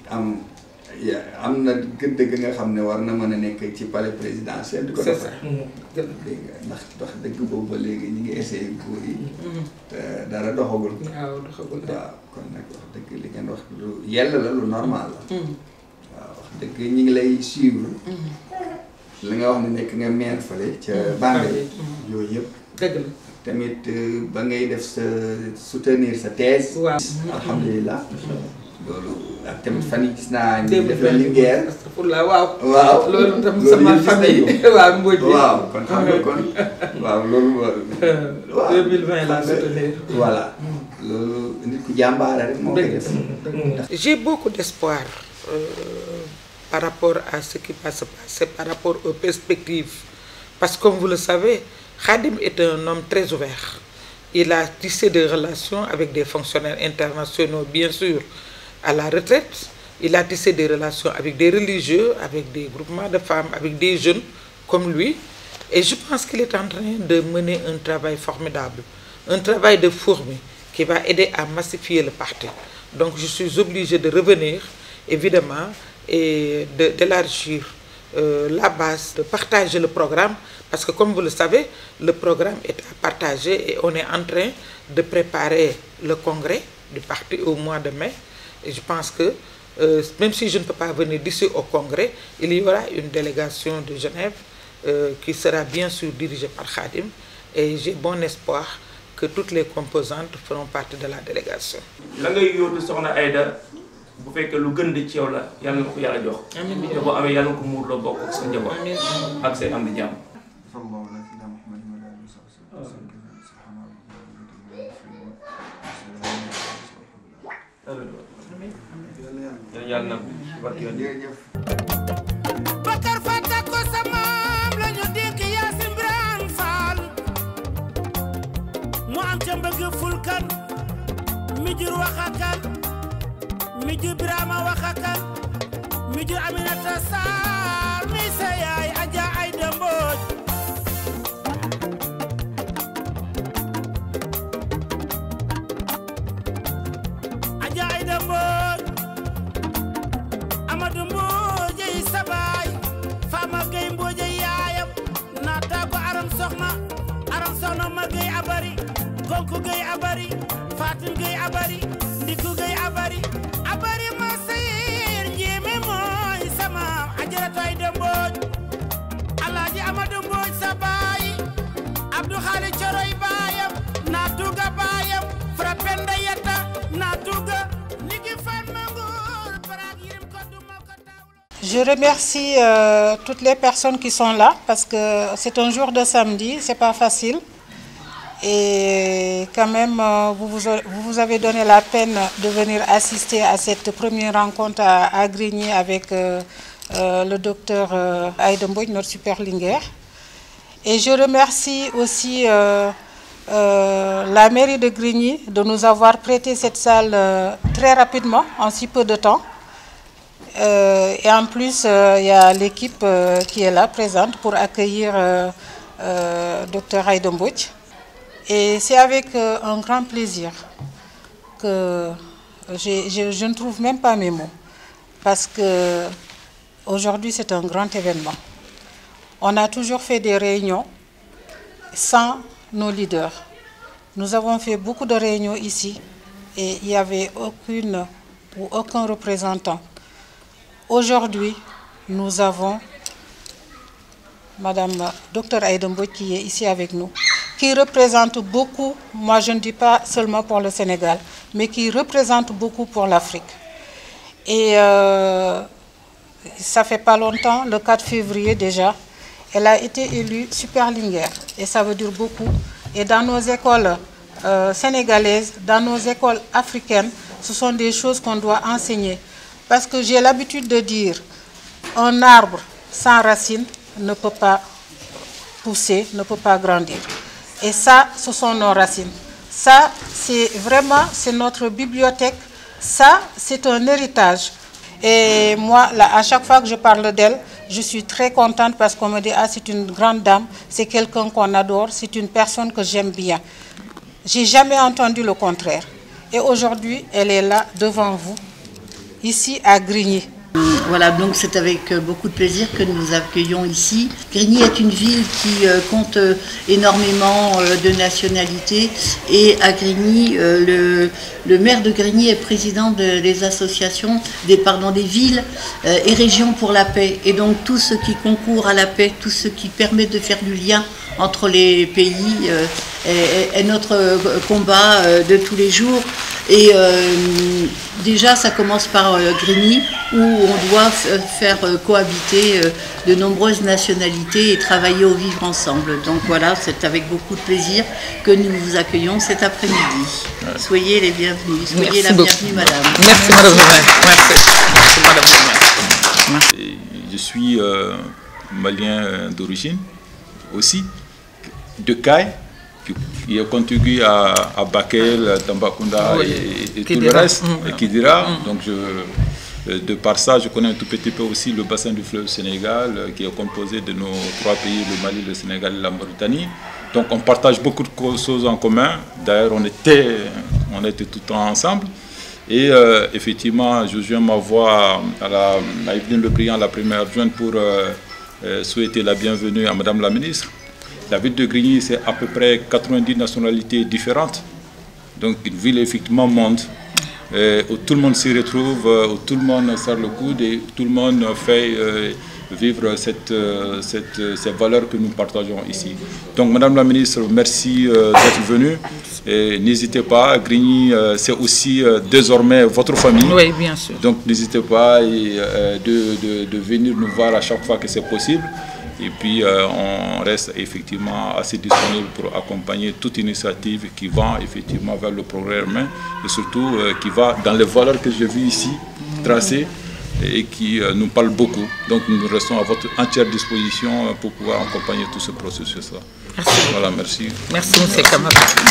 am am na gëdd gi nga xam ne war na mën a nekk ci palais présidentiel. di ko defar dégg nga ndax ndax dëgg boobu ba léegi ñu ngi essayé nguur yi. te dara doxagul. waaw doxagul waaw kon nag wax dëgg li ngeen wax lu yell la lu normal la. waaw wax dëgg ñu ngi lay suivre. li nga wax ne nekk nga maire fële ca Bambey. yooyu yëpp. dëgg la tamit ba ngay def sa soutenir sa thèse. waaw alhamdulilah. loolu ak tamit fan yii gis naa ñu def la Linguère. waaw. waaw loolu tam sama famille. waaw Mbodj. waaw kon xam nga kon. waaw loolu. waaw deux mille vingt laa soutenir. voilà loolu nit ku jàmbaare rek moo koy def. J'ai beaucoup d'espoir euh, par rapport à ce qui va se passer, par rapport aux perspectives. Parce que comme vous le savez, Khadim est un homme très ouvert. Il a tissé des relations avec des fonctionnaires internationaux, bien sûr, à la retraite. Il a tissé des relations avec des religieux, avec des groupements de femmes, avec des jeunes comme lui. Et je pense qu'il est en train de mener un travail formidable, un travail de fourmi qui va aider à massifier le parti. Donc je suis obligé de revenir, évidemment, et d'élargir euh, la base, de partager le programme, parce que comme vous le savez, le programme est à partager et on est en train de préparer le congrès du parti au mois de mai. Et je pense que euh, même si je ne peux pas venir d'ici au congrès, il y aura une délégation de Genève euh, qui sera bien sûr dirigée par Khadim. Et j'ai bon espoir que toutes les composantes feront partie de la délégation. La ngay yóotu soxna Aïda bu fekkee lu gën di ci yow la yàlla na ko yàlla jox. amiin te boo amee yàlla na ko muur loo bokk ak sa njaboot. amiin ak say am di jàmm. yàlla na barke yoon. Bakar Fata ko sa maam la ñu dénk Yaasin Biraan Faal mu am ca mbëgg fulkan mi jur waxakan mi jur Birama waxakan mi jur Aminata Saar mi sa yaay Aja Ayda Mbooj Aja Ayda Mbooj Amadou Mbooj yi sabaay Fama Gey Mbooj yi yaayam naata ko aram soxna aram soxna ma Gey abari Gonku Gey abari Fatim Gey abari Ndiku Gey abari abari ma sayir njéeme mooy sama Ajaratu Ayda Mbooj Alaaji Amadou Mbooj sabaay Abdou Khali Coroy baayam naatuga baayam Frapenda Yata naatuga niki fan mangur parag yirim ko duma ko tawlo. Je remercie euh, toutes les personnes qui sont là parce que c'est un jour de samedi, c'est pas facile. Et quand même, euh, vous, vous, vous vous avez donné la peine de venir assister à cette première rencontre à, à Grigny avec euh, euh, le docteur euh, Ayda Mbodj, notre super Linguère. Et je remercie aussi euh, euh, la mairie de Grigny de nous avoir prêté cette salle euh, très rapidement, en si peu de temps. Euh, et en plus, il euh, y a l'équipe euh, qui est là, présente, pour accueillir euh, euh, docteur Ayda Mbodj. Et c'est avec euh, un grand plaisir que je, je, je ne trouve même pas mes mots. Parce que aujourd'hui, c'est un grand événement. On a toujours fait des réunions sans nos leaders. Nous avons fait beaucoup de réunions ici et il n'y avait aucune ou aucun représentant. Aujourd'hui, nous avons Madame docteur Ayda Mbodj qui est ici avec nous, qui représente beaucoup, moi je ne dis pas seulement pour le Sénégal, mais qui représente beaucoup pour l'Afrique. Et euh, ça fait pas longtemps, le quatre février déjà, elle a été élue super Linguère. Et ça veut dire beaucoup. Et dans nos écoles euh, sénégalaises, dans nos écoles africaines, ce sont des choses qu'on doit enseigner. Parce que j'ai l'habitude de dire, un arbre sans racines ne peut pas pousser, ne peut pas grandir. Et ça, ce sont nos racines. Ça, c'est vraiment, c'est notre bibliothèque. Ça, c'est un héritage. Et moi, là, à chaque fois que je parle d'elle, je suis très contente parce qu'on me dit, ah, c'est une grande dame, c'est quelqu'un qu'on adore, c'est une personne que j'aime bien. J'ai jamais entendu le contraire. Et aujourd'hui, elle est là, devant vous. ici à Grigny. Voilà, donc c'est avec beaucoup de plaisir que nous vous accueillons ici. Grigny est une ville qui euh, compte euh, énormément euh, de nationalités et à Grigny, euh, le, le maire de Grigny est président de, des associations, des, pardon, des villes euh, et régions pour la paix. Et donc tout ce qui concourt à la paix, tout ce qui permet de faire du lien entre les pays euh, est, est notre combat euh, de tous les jours. Et euh, déjà, ça commence par euh, Grigny, où on doit faire euh, cohabiter euh, de nombreuses nationalités et travailler au vivre ensemble. Donc voilà, c'est avec beaucoup de plaisir que nous vous accueillons cet après-midi. Ouais. Soyez les bienvenus. Soyez Merci la beaucoup. bienvenue, madame. Merci, madame le maire. Merci. Merci, madame le maire. Je suis euh, malien d'origine aussi, de Caille, qui est contigu à, à Bakel, Tambacounda oui. et, et tout le reste, mmh. et Kidira. Mmh. Donc, je, de par ça, je connais un tout petit peu aussi le bassin du fleuve Sénégal, qui est composé de nos trois pays, le Mali, le Sénégal et la Mauritanie. Donc, on partage beaucoup de choses en commun. D'ailleurs, on était, on était tout le temps ensemble. Et euh, effectivement, je joins ma voix à, la, à Evelyne Le Briand, la première adjointe, pour euh, euh, souhaiter la bienvenue à Madame la ministre. La ville de Grigny, c'est à peu près quatre-vingt-dix nationalités différentes. Donc une ville effectivement monde, euh, où tout le monde s'y retrouve, euh, où tout le monde serre le coude et tout le monde fait euh, vivre cette, euh, cette, cette valeur que nous partageons ici. Donc Madame la ministre, merci euh, d'être venue. N'hésitez pas, Grigny, euh, c'est aussi euh, désormais votre famille. Oui, bien sûr. Donc n'hésitez pas et, euh, de, de, de venir nous voir à chaque fois que c'est possible. Et puis, euh, on reste effectivement assez disponible pour accompagner toute initiative qui va effectivement vers le progrès humain et surtout euh, qui va dans les valeurs que j'ai vues ici tracées et qui euh, nous parlent beaucoup. Donc, nous restons à votre entière disposition pour pouvoir accompagner tout ce processus-là. Merci. Voilà, merci. Merci, M. Kamara.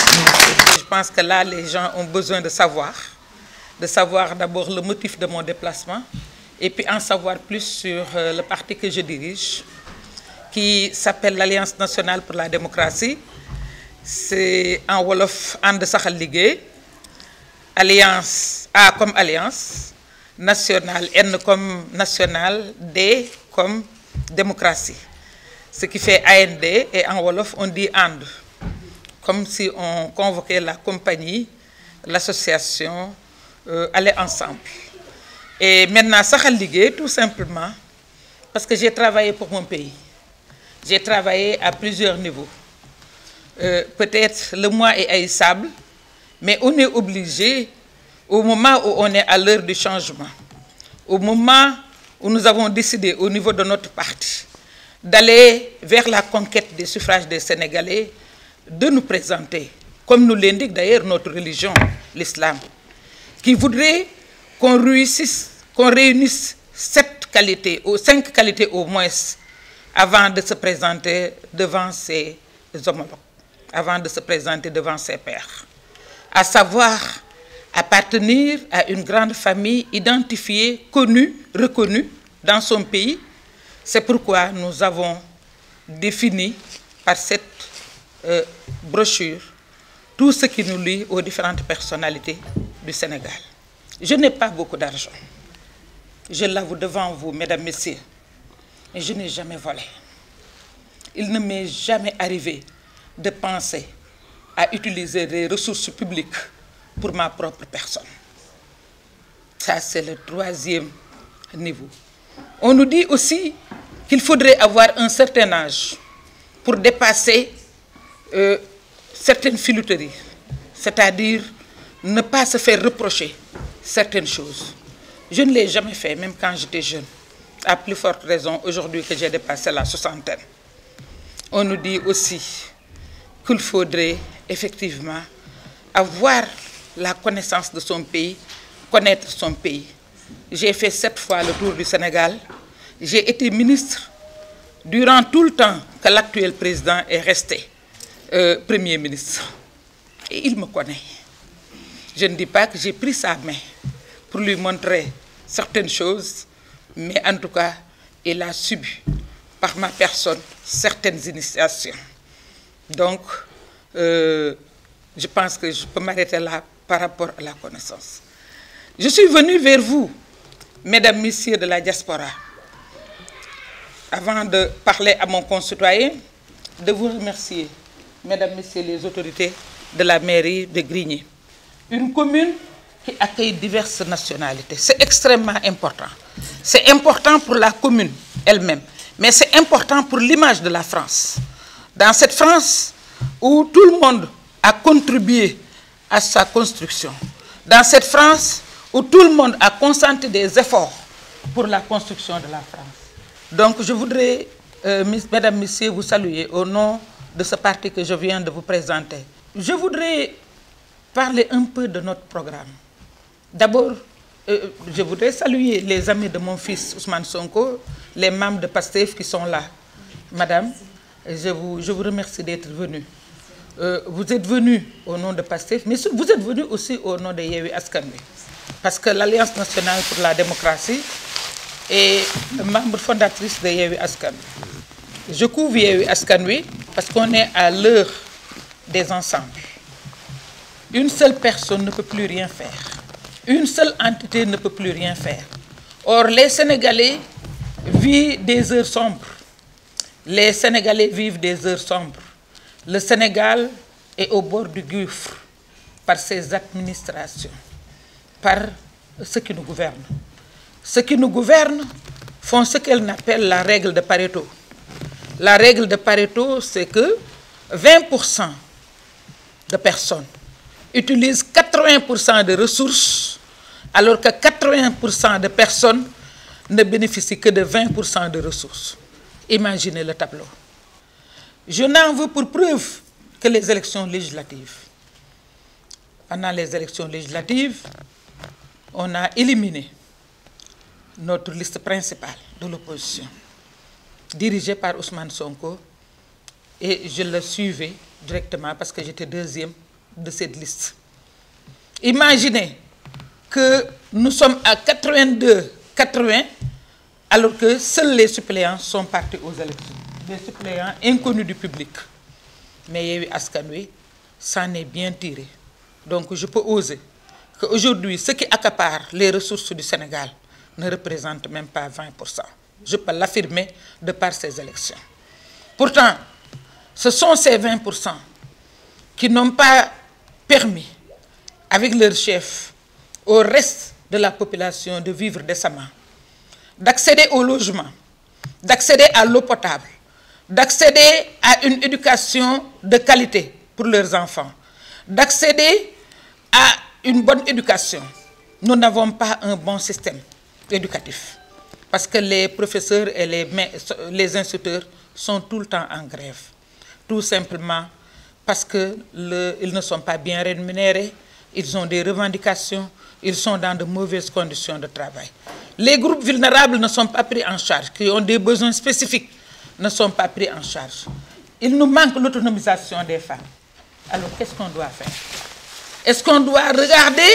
Je pense que là, les gens ont besoin de savoir, de savoir d'abord le motif de mon déplacement et puis en savoir plus sur euh, le parti que je dirige, qui s'appelle l'Alliance nationale pour la démocratie. C'est en wolof And Saxal Liggéey, alliance A comme alliance, nationale N comme nationale, D comme démocratie. Ce qui fait A N D et en wolof on dit And, comme si on convoquait la compagnie, l'association, euh, aller ensemble. Et maintenant Saxal Liggéey tout simplement parce que j'ai travaillé pour mon pays. J'ai travaillé à plusieurs niveaux. Euh, Peut-être le mois est haïssable, mais on est obligé, au moment où on est à l'heure du changement, au moment où nous avons décidé au niveau de notre parti d'aller vers la conquête des suffrages des Sénégalais, de nous présenter, comme nous l'indique d'ailleurs notre religion, l'islam, qui voudrait qu'on réussisse, qu'on réunisse sept qualités, ou cinq qualités au moins, avant de se présenter devant ses homologues, avant de se présenter devant ses pairs. À savoir, appartenir à une grande famille identifiée, connue, reconnue dans son pays. C'est pourquoi nous avons défini par cette euh, brochure tout ce qui nous lie aux différentes personnalités du Sénégal. Je n'ai pas beaucoup d'argent. Je l'avoue devant vous, mesdames, messieurs. Mais je n'ai jamais volé. Il ne m'est jamais arrivé de penser à utiliser des ressources publiques pour ma propre personne. Ça, c'est le troisième niveau. On nous dit aussi qu'il faudrait avoir un certain âge pour dépasser euh, certaines filouteries, c'est-à-dire ne pas se faire reprocher certaines choses. Je ne l'ai jamais fait, même quand j'étais jeune. À plus forte raison aujourd'hui que j'ai dépassé la soixantaine. On nous dit aussi qu'il faudrait effectivement avoir la connaissance de son pays, connaître son pays. J'ai fait sept fois le tour du Sénégal. J'ai été ministre durant tout le temps que l'actuel président est resté euh, Premier ministre. Et il me connaît. Je ne dis pas que j'ai pris sa main pour lui montrer certaines choses, mais en tout cas, il a subi par ma personne certaines initiations. Donc, euh, je pense que je peux m'arrêter là par rapport à la connaissance. Je suis venue vers vous Mesdames, Messieurs de la diaspora, avant de parler à mon concitoyen, de vous remercier, Mesdames, Messieurs les autorités de la mairie de Grigny. Une commune qui accueille diverses nationalités. C'est extrêmement important. C'est important pour la commune elle-même, mais c'est important pour l'image de la France. Dans cette France où tout le monde a contribué à sa construction. Dans cette France où tout le monde a consenti des efforts pour la construction de la France. Donc je voudrais, euh, Mesdames, Messieurs, vous saluer au nom de ce parti que je viens de vous présenter. Je voudrais parler un peu de notre programme. D'abord, euh, je voudrais saluer les amis de mon fils Ousmane Sonko, les membres de PASTEF qui sont là. Madame, je vous, je vous remercie d'être venue. Euh, vous êtes venus au nom de PASTEF, mais vous êtes venus aussi au nom de Yewwi Askan Wi. Parce que l'Alliance nationale pour la démocratie est membre fondatrice de Yewwi Askan Wi. Je couvre Yewwi Askan Wi parce qu'on est à l'heure des ensembles. Une seule personne ne peut plus rien faire. Une seule entité ne peut plus rien faire. Or, les Sénégalais vivent des heures sombres. Les Sénégalais vivent des heures sombres. Le Sénégal est au bord du gouffre par ses administrations, par ceux qui nous gouvernent. Ceux qui nous gouvernent font ce qu'elle appelle la règle de Pareto. La règle de Pareto, c'est que vingt pour cent de personnes utilisent quatre-vingts pour cent de ressources, alors que quatre-vingts pour cent de personnes ne bénéficient que de vingt pour cent de ressources. Imaginez le tableau. Je n'en veux pour preuve que les élections législatives. Pendant les élections législatives, on a éliminé notre liste principale de l'opposition, dirigée par Ousmane Sonko, et je le suivais directement parce que j'étais deuxième de cette liste. Imaginez que nous sommes à quatre-vingt-deux quatre-vingts, alors que seuls les suppléants sont partis aux élections. Des suppléants inconnus du public. Mais Yewwi Askan Wi s'en est bien tiré. Donc je peux oser qu'aujourd'hui, ceux qui accaparent les ressources du Sénégal ne représentent même pas vingt pour cent. Je peux l'affirmer de par ces élections. Pourtant, ce sont ces vingt pour cent qui n'ont pas permis, avec leur chef, au reste de la population de vivre décemment, d'accéder au logement, d'accéder à l'eau potable, d'accéder à une éducation de qualité pour leurs enfants, d'accéder à une bonne éducation. Nous n'avons pas un bon système éducatif parce que les professeurs et les, les instituteurs sont tout le temps en grève. Tout simplement parce qu'ils ne sont pas bien rémunérés, ils ont des revendications, ils sont dans de mauvaises conditions de travail. Les groupes vulnérables ne sont pas pris en charge, qui ont des besoins spécifiques, ne sont pas pris en charge. Il nous manque l'autonomisation des femmes. Alors qu'est-ce qu'on doit faire? Est-ce qu'on doit regarder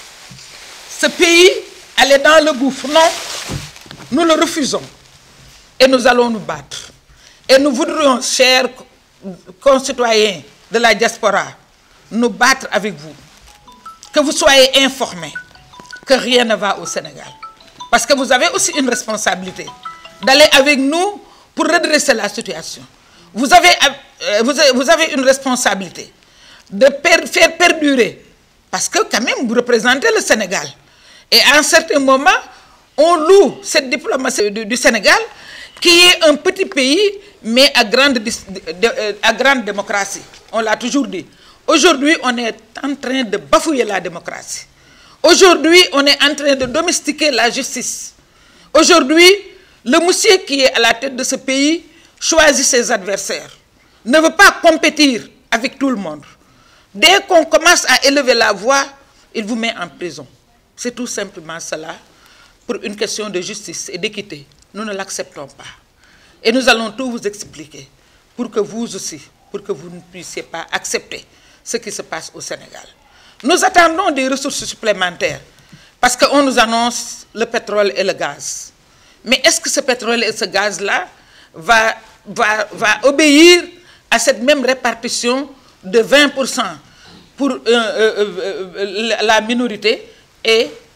ce pays aller dans le gouffre? Non, nous le refusons et nous allons nous battre. Et nous voudrions, chers concitoyens de la diaspora, nous battre avec vous. Que vous soyez informés que rien ne va au Sénégal. Parce que vous avez aussi une responsabilité d'aller avec nous pour redresser la situation. Vous avez, euh, vous avez, vous avez une responsabilité de per, faire perdurer, parce que quand même vous représentez le Sénégal. Et à un certain moment, on loue cette diplomatie du, du Sénégal, qui est un petit pays, mais à grande, de, de, à grande démocratie. On l'a toujours dit. Aujourd'hui, on est en train de bafouer la démocratie. Aujourd'hui, on est en train de domestiquer la justice. Aujourd'hui, le monsieur qui est à la tête de ce pays choisit ses adversaires, ne veut pas compétir avec tout le monde. Dès qu'on commence à élever la voix, il vous met en prison. C'est tout simplement cela, pour une question de justice et d'équité. Nous ne l'acceptons pas. Et nous allons tout vous expliquer, pour que vous aussi, pour que vous ne puissiez pas accepter ce qui se passe au Sénégal. Nous attendons des ressources supplémentaires, parce qu'on nous annonce le pétrole et le gaz. Mais est-ce que ce pétrole et ce gaz-là va, va, va obéir à cette même répartition de vingt pour cent pour euh, euh, euh, la minorité et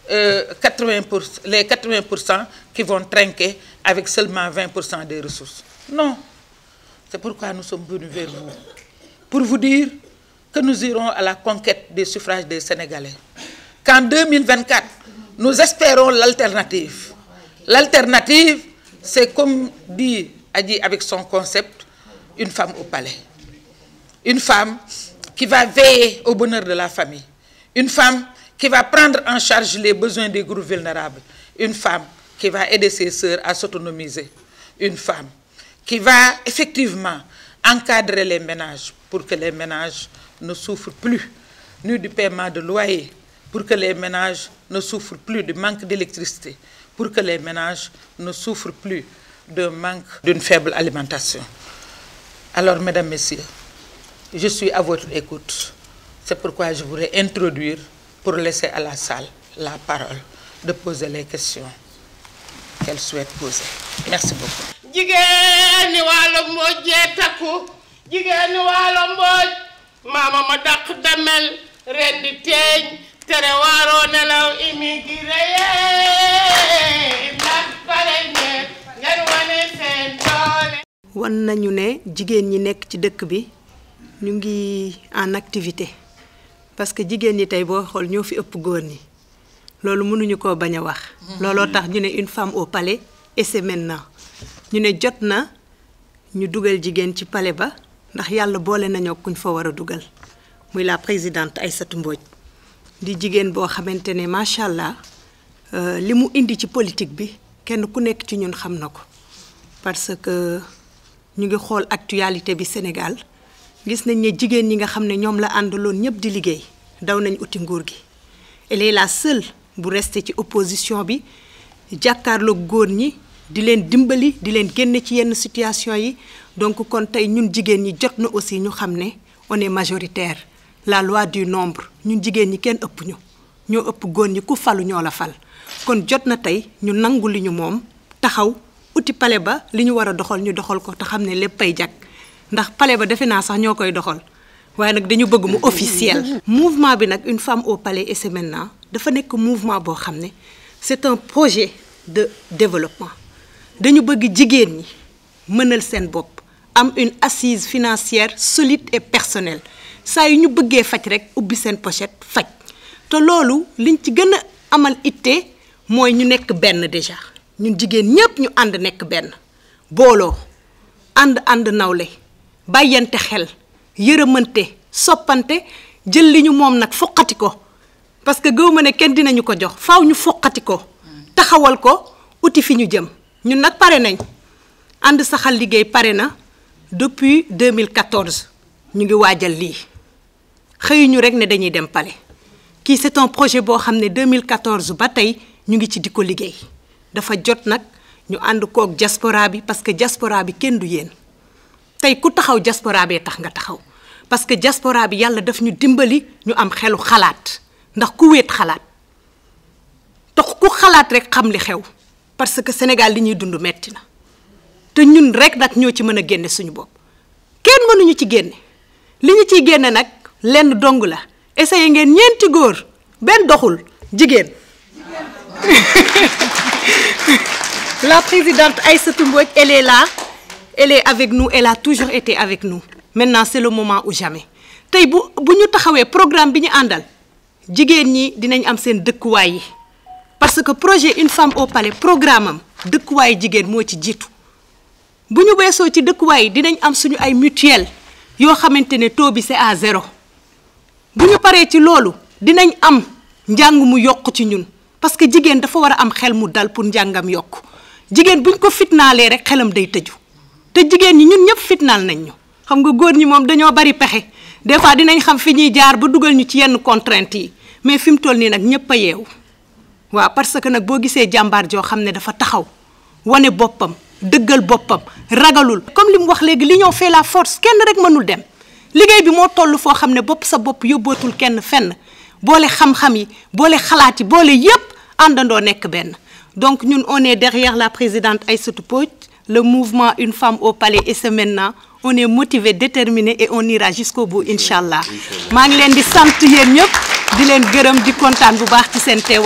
euh, quatre-vingts pour, les quatre-vingts pour cent qui vont trinquer avec seulement vingt pour cent des ressources. Non. C'est pourquoi nous sommes venus vers vous. Pour vous dire que nous irons à la conquête des suffrages des Sénégalais. Qu'en deux mille vingt-quatre, nous espérons l'alternative. L'alternative, c'est comme dit Adji avec son concept, une femme au palais. Une femme qui va veiller au bonheur de la famille. Une femme qui va prendre en charge les besoins des groupes vulnérables. Une femme qui va aider ses sœurs à s'autonomiser. Une femme qui va effectivement encadrer les ménages pour que les ménages ne souffrent plus ni du paiement de loyer, pour que les ménages ne souffrent plus du manque d'électricité, pour que les ménages ne souffrent plus d'un manque d'une faible alimentation. Alors, mesdames, messieurs, je suis à votre écoute. C'est pourquoi je voudrais introduire, pour laisser à la salle la parole, de poser les questions qu'elle souhaite poser. Merci beaucoup. Jigéen ñi Waalo Mbooj jee takku jigéen ñi Waalo Mbooj maama ma dàq damel ren di teeñ tere waaroo nelaw immigré ndax pare ngeen ngeen wane seen doole. wan nañu ne jigéen ñi nekk ci dëkk bi ñu ngi en activité parce que jigéen ñi tey boo xool ñoo fi ëpp góor ñi loolu mënuñu koo bañ a wax. looloo tax ñu ne une femme au palais et c'est maintenant. ñu ne jot na ñu dugal jigéen ci palais ba ndax yàlla boole nañoo kuñ fa war a dugal muy la présidente Aïssatou Mbodj di jigéen boo xamante ne macha allah li mu indi ci politique bi kenn ku nekk ci ñun xam na ko parce que ñu ngi xool actualité bi Sénégal gis nañ ne jigéen ñi nga xam ne ñoom la àndaloon ñëpp di liggéey daw nañ uti nguur gi elle est la seule bu resté ci opposition bi jàkkaarloog góor ñi. di leen dimbali di leen génne ci yenn situation yi donc kon tey ñun jigéen ñi jot na aussi ñu xam ne on est majoritaire la loi du nombre ñun jigéen ñi kenn ëpp ñu ñoo ëpp góor ñi ku falu ñoo la fal kon jot na tey ñu nangu li ñu moom taxaw uti palais ba li ñu war a doxal ñu doxal ko te xam ne lépp ay jag ndax palais ba defe naa sax ñoo koy doxal waaye nag dañu bëgg mu officiel. mouvement bi nag une femme au palais et c'est maintenant dafa nekk mouvement boo xam ne c'est un projet de développement. dañu bëgg jigéen ñi mënal seen bopp am une assise financière solide et personnelle saa yu ñu bëggee faj rek ubbi seen pochette faj te loolu liñ ci gën a amal itte mooy ñu nekk benn déjà ñun jigéen ñépp ñu ànd nekk benn booloo ànd ànd nawle bàyyante xel yërëmante soppante jël li ñu moom nag foqati ko parce que gëw ma ne kenn dinañu ko jox faaw ñu foqati ko taxawal ko uti fi ñu jëm. ñun nag pare nañ ànd saxal liggéey pare na depuis deux mille quatorze ñu ngi waajal lii xëyuñu rek ne dañuy dem palais kii c'est un projet boo xam ne deux mille quatorze ba tey ñu ngi ci di ko liggéey dafa jot nag ñu ànd koog diaspora bi parce que diaspora bi kenn du yéen tey ku taxaw diaspora bee tax nga taxaw parce que diaspora bi yàlla daf ñu dimbali ñu am xelu xalaat ndax ku wéet xalaat te ku xalaat rek xam li xew. parce que Sénégal li ñuy dund metti na te ñun rek nag ñoo ci mën a génne suñu bopp kenn mënuñu ci génne li ñu ciy génne nag lenn dong la essayé ngeen ñeenti góor benn doxul jigéen. La présidente Aïssatou Mbodj elle est là elle est avec nous elle a toujours été avec nous maintenant c'est le moment ou jamais tey bu bu ñu taxawee programme bi ñu àndal jigéen ñi dinañ am seen dëkkuwaay yi. parce que projet une femme au palais programme am dëkkuwaay jigéen moo ci jiitu bu ñu weesoo ci dëkkuwaay yi dinañ am suñu ay mutuelle yoo xamante ne taux bi c'est à zéro bu ñu paree ci loolu dinañ am njàng mu yokk ci ñun parce que jigéen dafa war a am xel mu dal pour njàngam yokk jigéen buñ ko fitnaalee rek xelam day tëju te jigéen ñi ñun ñëpp fitnaal nañ ñu xam nga góor ñi moom dañoo bari pexe des fois dinañ xam fi ñuy jaar ba dugal ñu ci yenn contraintes yi mais fi mu toll nii nag ñëpp a yeewu. waaw parce que nag boo gisee jàmbaar joo xam ne dafa taxaw wane boppam dëggal boppam ragalul comme li mu wax léegi l'union fait la force kenn rek mënul dem liggéey bi moo toll foo xam ne bopp sa bopp yóbbootul kenn fenn boole xam-xam yi boole xalaat yi boole yépp àndandoo nekk benn donc ñun on est derrière la présidente Aïssatou Mbodj le mouvement une femme au palais et c'est maintenant on est motivé déterminé et on ira jusqu'au bout inchallah maa ngi leen di sant yéen ñëpp di leen gërëm di kontaan bu baax ci seen teewaay.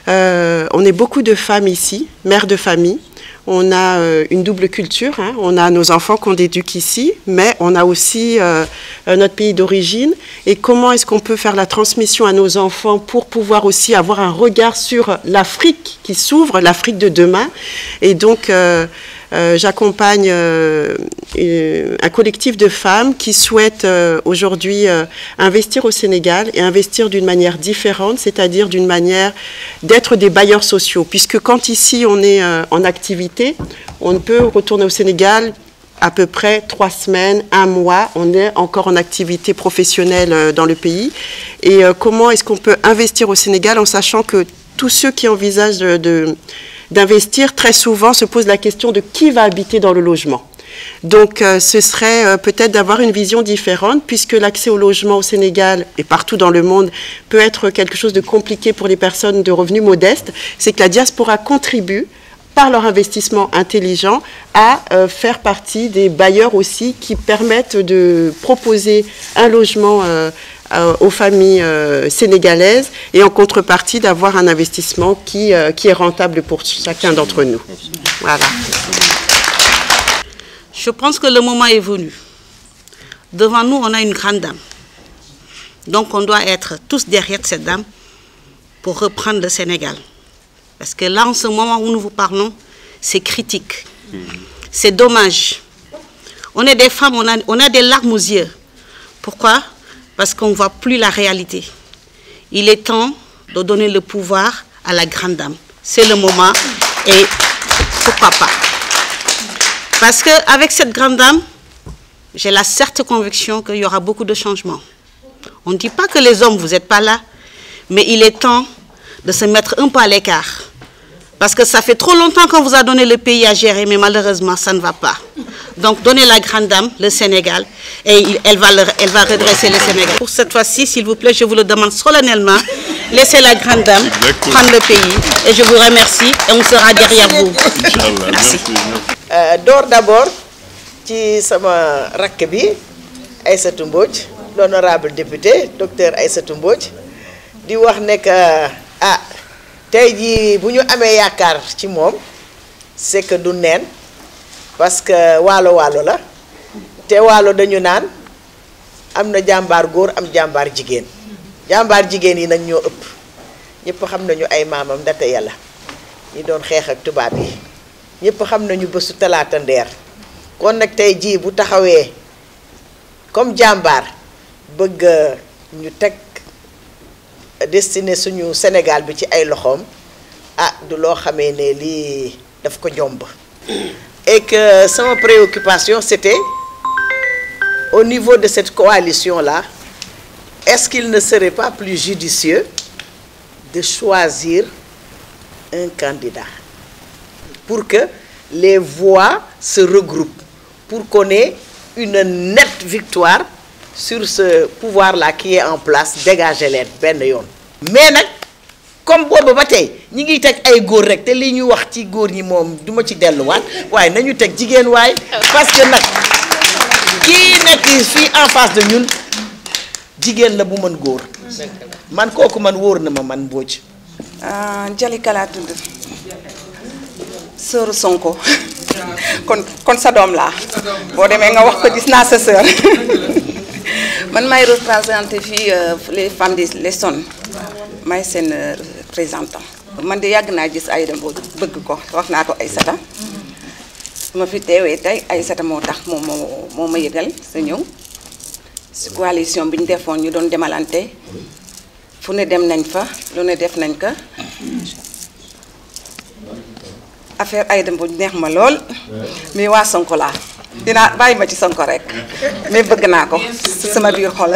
Euh, on est beaucoup de femmes ici, mères de famille. On a euh, une double culture, hein. On a nos enfants qu'on éduque ici, mais on a aussi euh, notre pays d'origine. Et comment est-ce qu'on peut faire la transmission à nos enfants pour pouvoir aussi avoir un regard sur l'Afrique qui s'ouvre, l'Afrique de demain. Et donc, euh, euh, j'accompagne euh, un collectif de femmes qui souhaitent euh, aujourd'hui euh, investir au Sénégal et investir d'une manière différente, c'est-à-dire d'une manière d'être des bailleurs sociaux. Puisque quand ici on est euh, en activité, on peut retourner au Sénégal à peu près trois semaines, un mois, on est encore en activité professionnelle euh, dans le pays. Et euh, comment est-ce qu'on peut investir au Sénégal en sachant que tous ceux qui envisagent de, de d'investir, très souvent se pose la question de qui va habiter dans le logement. Donc euh, ce serait euh, peut-être d'avoir une vision différente, puisque l'accès au logement au Sénégal et partout dans le monde peut être quelque chose de compliqué pour les personnes de revenus modestes. C'est que la diaspora contribue par leur investissement intelligent à euh, faire partie des bailleurs aussi qui permettent de proposer un logement euh, euh, aux familles euh, sénégalaises et en contrepartie d'avoir un investissement qui, euh, qui est rentable pour chacun d'entre nous. Voilà. Je pense que le moment est venu. Devant nous, on a une grande dame. Donc on doit être tous derrière cette dame pour reprendre le Sénégal. Parce que là, en ce moment où nous vous parlons, c'est critique. C'est dommage. On est des femmes, on a, on a des larmes aux yeux. Pourquoi? Parce qu'on ne voit plus la réalité. Il est temps de donner le pouvoir à la grande dame. C'est le moment et pourquoi pas? Parce qu'avec cette grande dame, j'ai la certaine conviction qu'il y aura beaucoup de changements. On ne dit pas que les hommes, vous n'êtes pas là, mais il est temps de se mettre un peu à l'écart. Parce que ça fait trop longtemps qu'on vous a donné le pays à gérer, mais malheureusement, ça ne va pas. Donc, donnez la grande dame, le Sénégal, et elle va, le, elle va redresser le Sénégal. Pour cette fois-ci, s'il vous plaît, je vous le demande solennellement, laissez la grande dame prendre le pays, et je vous remercie, et on sera derrière vous. Merci. Euh, d'or d'abord, ci sama rakk bi Aïssatou Mbodj, l'honorable député, docteur Aïssatou Mbodj, di wax ne que ah tey jii bu ñu amee yaakaar ci moom c'est que du neen parce que waalo waalo la te waalo dañu naan am na jàmbaar góor am jàmbaar jigéen jàmbaar jigéen yi nag ñoo ëpp ñëpp xam nañu ay maamam ndate yàlla ñi doon xeex ak tubaab yi ñëpp xam nañu bésu talaata ndeer kon nag tey jii bu taxawee comme jàmbaar bëgg ñu teg destiné suñu Sénégal bi ci ay loxoom ah du loo xamee ne lii daf ko jomb et que sama préoccupation c'était au niveau de cette coalition là est-ce qu'il ne serait pas plus judicieux de choisir un candidat pour que les voix se regroupent pour qu'on ait une nette victoire sur ce pouvoir-là qui est en place, dégager leen benn yoon. Mais nag comme boobu ba tey ñi ngi teg ay góor rek te li ñu wax ci góor ñi moom du ma ci delluwaat waaye nañu teg jigéen waay parce que nag kii nekk fii en face de ñun jigéen la bu mën góor man kooku man wóor na ma man Mbodj. Jalika laa tudd sœur Sonko kon kon sa doom laa boo demee nga wax ko gis naa sa sœur. Man may représenté fii les femmes de l'Essonne may seen représentant man de yàgg naa gis Aïda Mbodj bëgg ko wax naa ko Aïssata ma fi teewee tey Aïssata moo tax moo moo moo ma yëgal sa ñëw si coalition bi ñu defoon ñu doon demalante fu ne dem nañ fa lu ne def nañ ko affaire Aïda Mbodj neex ma lool mais waa Sonko laa dinaa bàyyi ma ci Sonko rek mais bëgg naa ko sama biir xol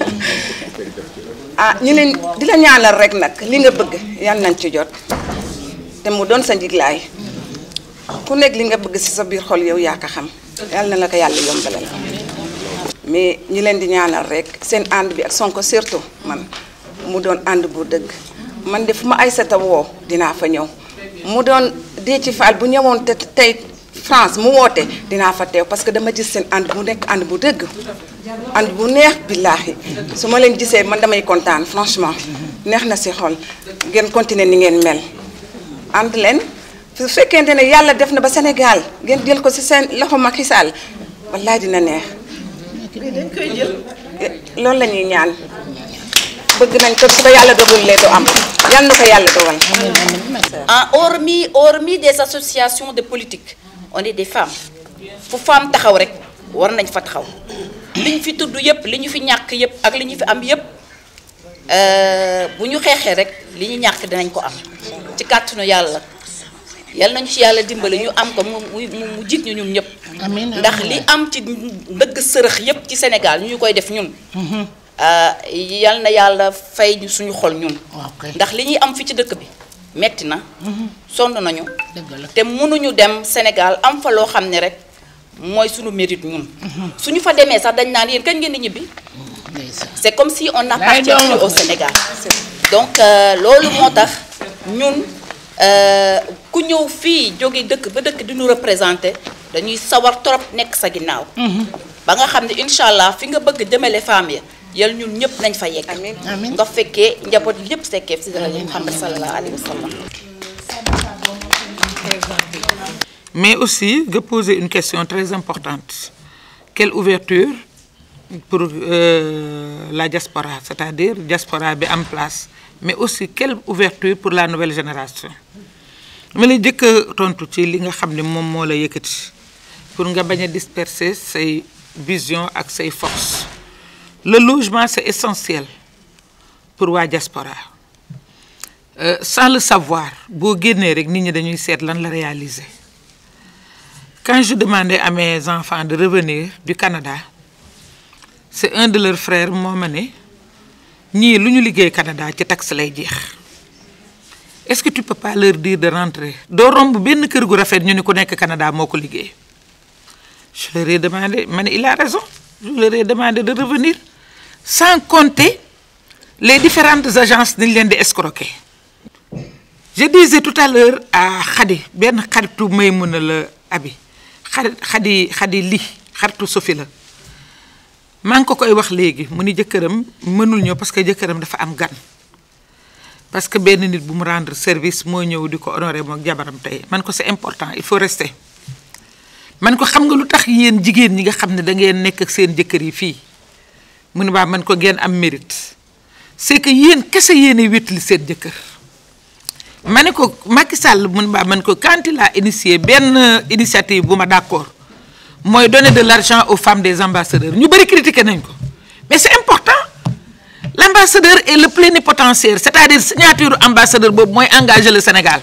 ah ñu leen di la ñaanal rek nag li nga bëgg yal nañ ci jot te mu doon sa njiglaay ku nekk li nga bëgg ci sa biir xol yow yaa ko xam yal na la ko yàlla yombalal mais ñu leen di ñaanal rek seen ànd bi ak Sonko surtout man mu doon ànd bu dëgg man de fu ma Aïssata woo dinaa fa ñëw mu doon dee ci faal bu ñëwoon te tey France mu woote dinaa fa teew parce que dama gis seen ànd bu nekk ànd bu dëgg ànd bu neex billaahi su ma leen gisee man damay kontaan franchement neex na si xol ngeen continuer ni ngeen mel ànd leen su fekkente ne yàlla def na ba Sénégal ngeen jël ko si seen loxo Macky Sall wallaay dina neex dañ koy jël loolu la ñuy ñaan bëgg nañ ko su ba yàlla dogal lee du am yàlla na ko yàlla dogal. Ah, hormis hormis des associations de politique on est des femmes fu femme taxaw rek war nañ fa taxaw li ñu fi tudd yëpp li ñu fi ñàkk yëpp ak li ñu fi am yëpp bu ñu xeexee rek li ñu ñàkk dinañ ko am ci kàttanu yàlla yàlla nañu ci yàlla dimbali ñu am ko mu mu mu jig ñu ñun ñëpp. ndax li am ci ndëgg sërëx yëpp ci Sénégal ñu ñu koy def ñun. yal na yàlla fay ñu suñu xol ñun. ndax li ñuy am fi ci dëkk bi metti na. sonn nañu. te mënuñu dem Sénégal am fa loo xam ne rek mooy suñu mérite ñun. suñu fa demee sax dañ naan yéen kañ ngeen di ñibbi. c'est comme si on n'appartient plus au Sénégal. donc loolu moo tax ñun ku ñëw fii jóge dëkk ba dëkk di ñu représenter dañuy sawar trop nekk sa ginnaaw. ba nga xam ne incha allah fi nga bëgg jëmale femme ya yal ñun ñëpp nañ fa yegg. nga fekkee njaboot yëpp sekkee si dara Muhammad sallallahu alayhi wa sallam. Mais aussi, je poser une question très importante. Quelle ouverture pour euh, la diaspora, c'est-à-dire diaspora en place, mais aussi quelle ouverture pour la nouvelle génération. Mais les gens qui tontu ci li nga xamné mom mo la yëkëti pour nga baña disperser ses visions ak ses forces. Le logement c'est essentiel pour la diaspora. Euh, sans le savoir, bo génné rek nit ñi dañuy sét lan la réaliser. Quand je demandais à mes enfants de revenir du Canada, c'est un de leurs frères moo ma ne ñii lu ñu liggéey Canada ci taxe lay jeex. Est-ce que tu peux pas leur dire de rentrer doo romb benn kër gu rafet ñu ne ku nekk Canada moo ko liggéey. Je leur ai demandé ma ne il a raison je leur ai demandé de revenir sans compter les différentes agences dañ leen di escroquer. Je disais tout à l'heure à Khady benn xaritu may mën a la abi xarit Khady Khady li xaritu Sophie la maa ngi ko koy wax léegi mu ni jëkkëram mënul ñëw parce que jëkkëram dafa am gan parce que benn nit bu mu rendre service moo ñëw di ko honorer mook jabaram tey man ko c'est important il faut rester man ko xam nga lu tax yéen jigéen ñi nga xam ne da ngeen nekk ak seen jëkkër yi fii mu ne waa man ko ngeen am mérite c'est que yéen kese yéen a wétali seen jëkkër ma ne ko Macky Sall mun baa man ko quand il a initié benn initiative bu ma d'accord mooy donner de l'argent aux femmes des ambassadeurs ñu bari critiquer nañ ko mais c'est important l'ambassadeur est le plénipotentiaire c'est-à-dire signature ambassadeur boobu mooy engager le Sénégal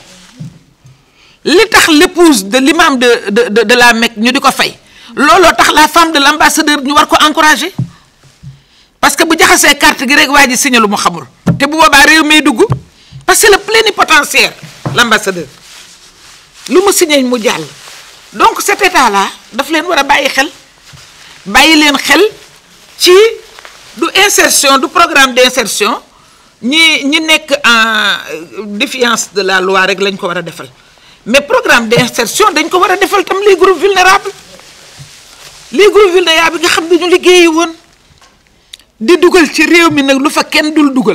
li tax l'épouse de l'imam de de de de la Mecque ñu di ko fay looloo tax la femme de l'ambassadeur ñu war ko encourager parce que bu jaxasee carte gi rek waa ji signé lu mu xamul te bu boobaa réew mi dugg parce que c'est le plénipotentiaire l'ambassadeur lu mu signé mu jàll. Donc cet état-là daf leen war a bàyyi xel bàyyi leen xel ci du insertion du programme d'insertion ñi ñi nekk en défiance de la loi rek lañ ko war a defal mais programme d'insertion dañ ko war a defal tam les groupes vulnérables les groupes vulnérables nga xam ne ñu liggéeyi woon di dugal ci réew mi nag lu fa kenn dul dugal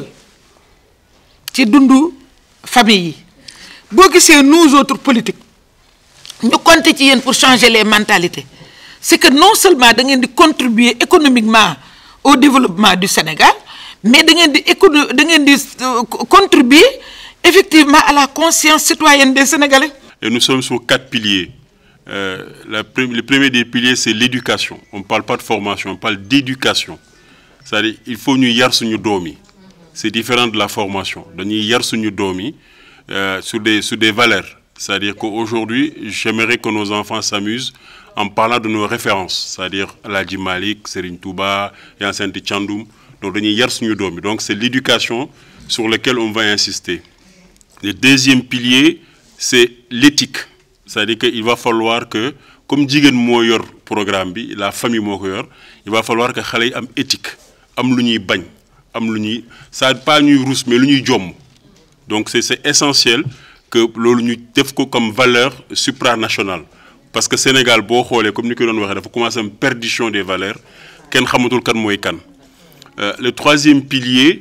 ci dundu famille yi boo gisee nous autres politiques ñu compter ci yéen pour changer les mentalités c'est que non seulement da ngeen di contribuer économiquement au développement du Sénégal mais da ngeen di écono da ngeen di contribuer effectivement à la conscience citoyenne des Sénégalais. Et nous sommes sur quatre piliers. Euh, la, le premier des piliers c'est l'éducation. On ne parle pas de formation, on parle d'éducation. C'est-à-dire il faut ñu yar suñu doom yi. C'est différent de la formation. Dañuy yar suñu doom yi euh, sur des sur des valeurs. C'est-à-dire qu'aujourd'hui, j'aimerais que nos enfants s'amusent en parlant de nos références, c'est-à-dire Aladji Malik, Serigne Touba, Yassine Tchandoum. Donc, donc c'est l'éducation sur laquelle on va insister. Le deuxième pilier, c'est l'éthique. C'est-à-dire qu'il va falloir que, comme Jigen Moyor programme, la famille Moyor, il va falloir que les enfants aient éthique, am l'uni bagne, am l'uni, ça n'est pas une rousse, mais l'uni jom. Donc c'est essentiel que loolu ñu def ko comme valeur supranationale parce que Sénégal boo xoolee comme ni ko doon waxee dafa commencer am perdition des valeurs kenn xamatul kan mooy kan. Le troisième pilier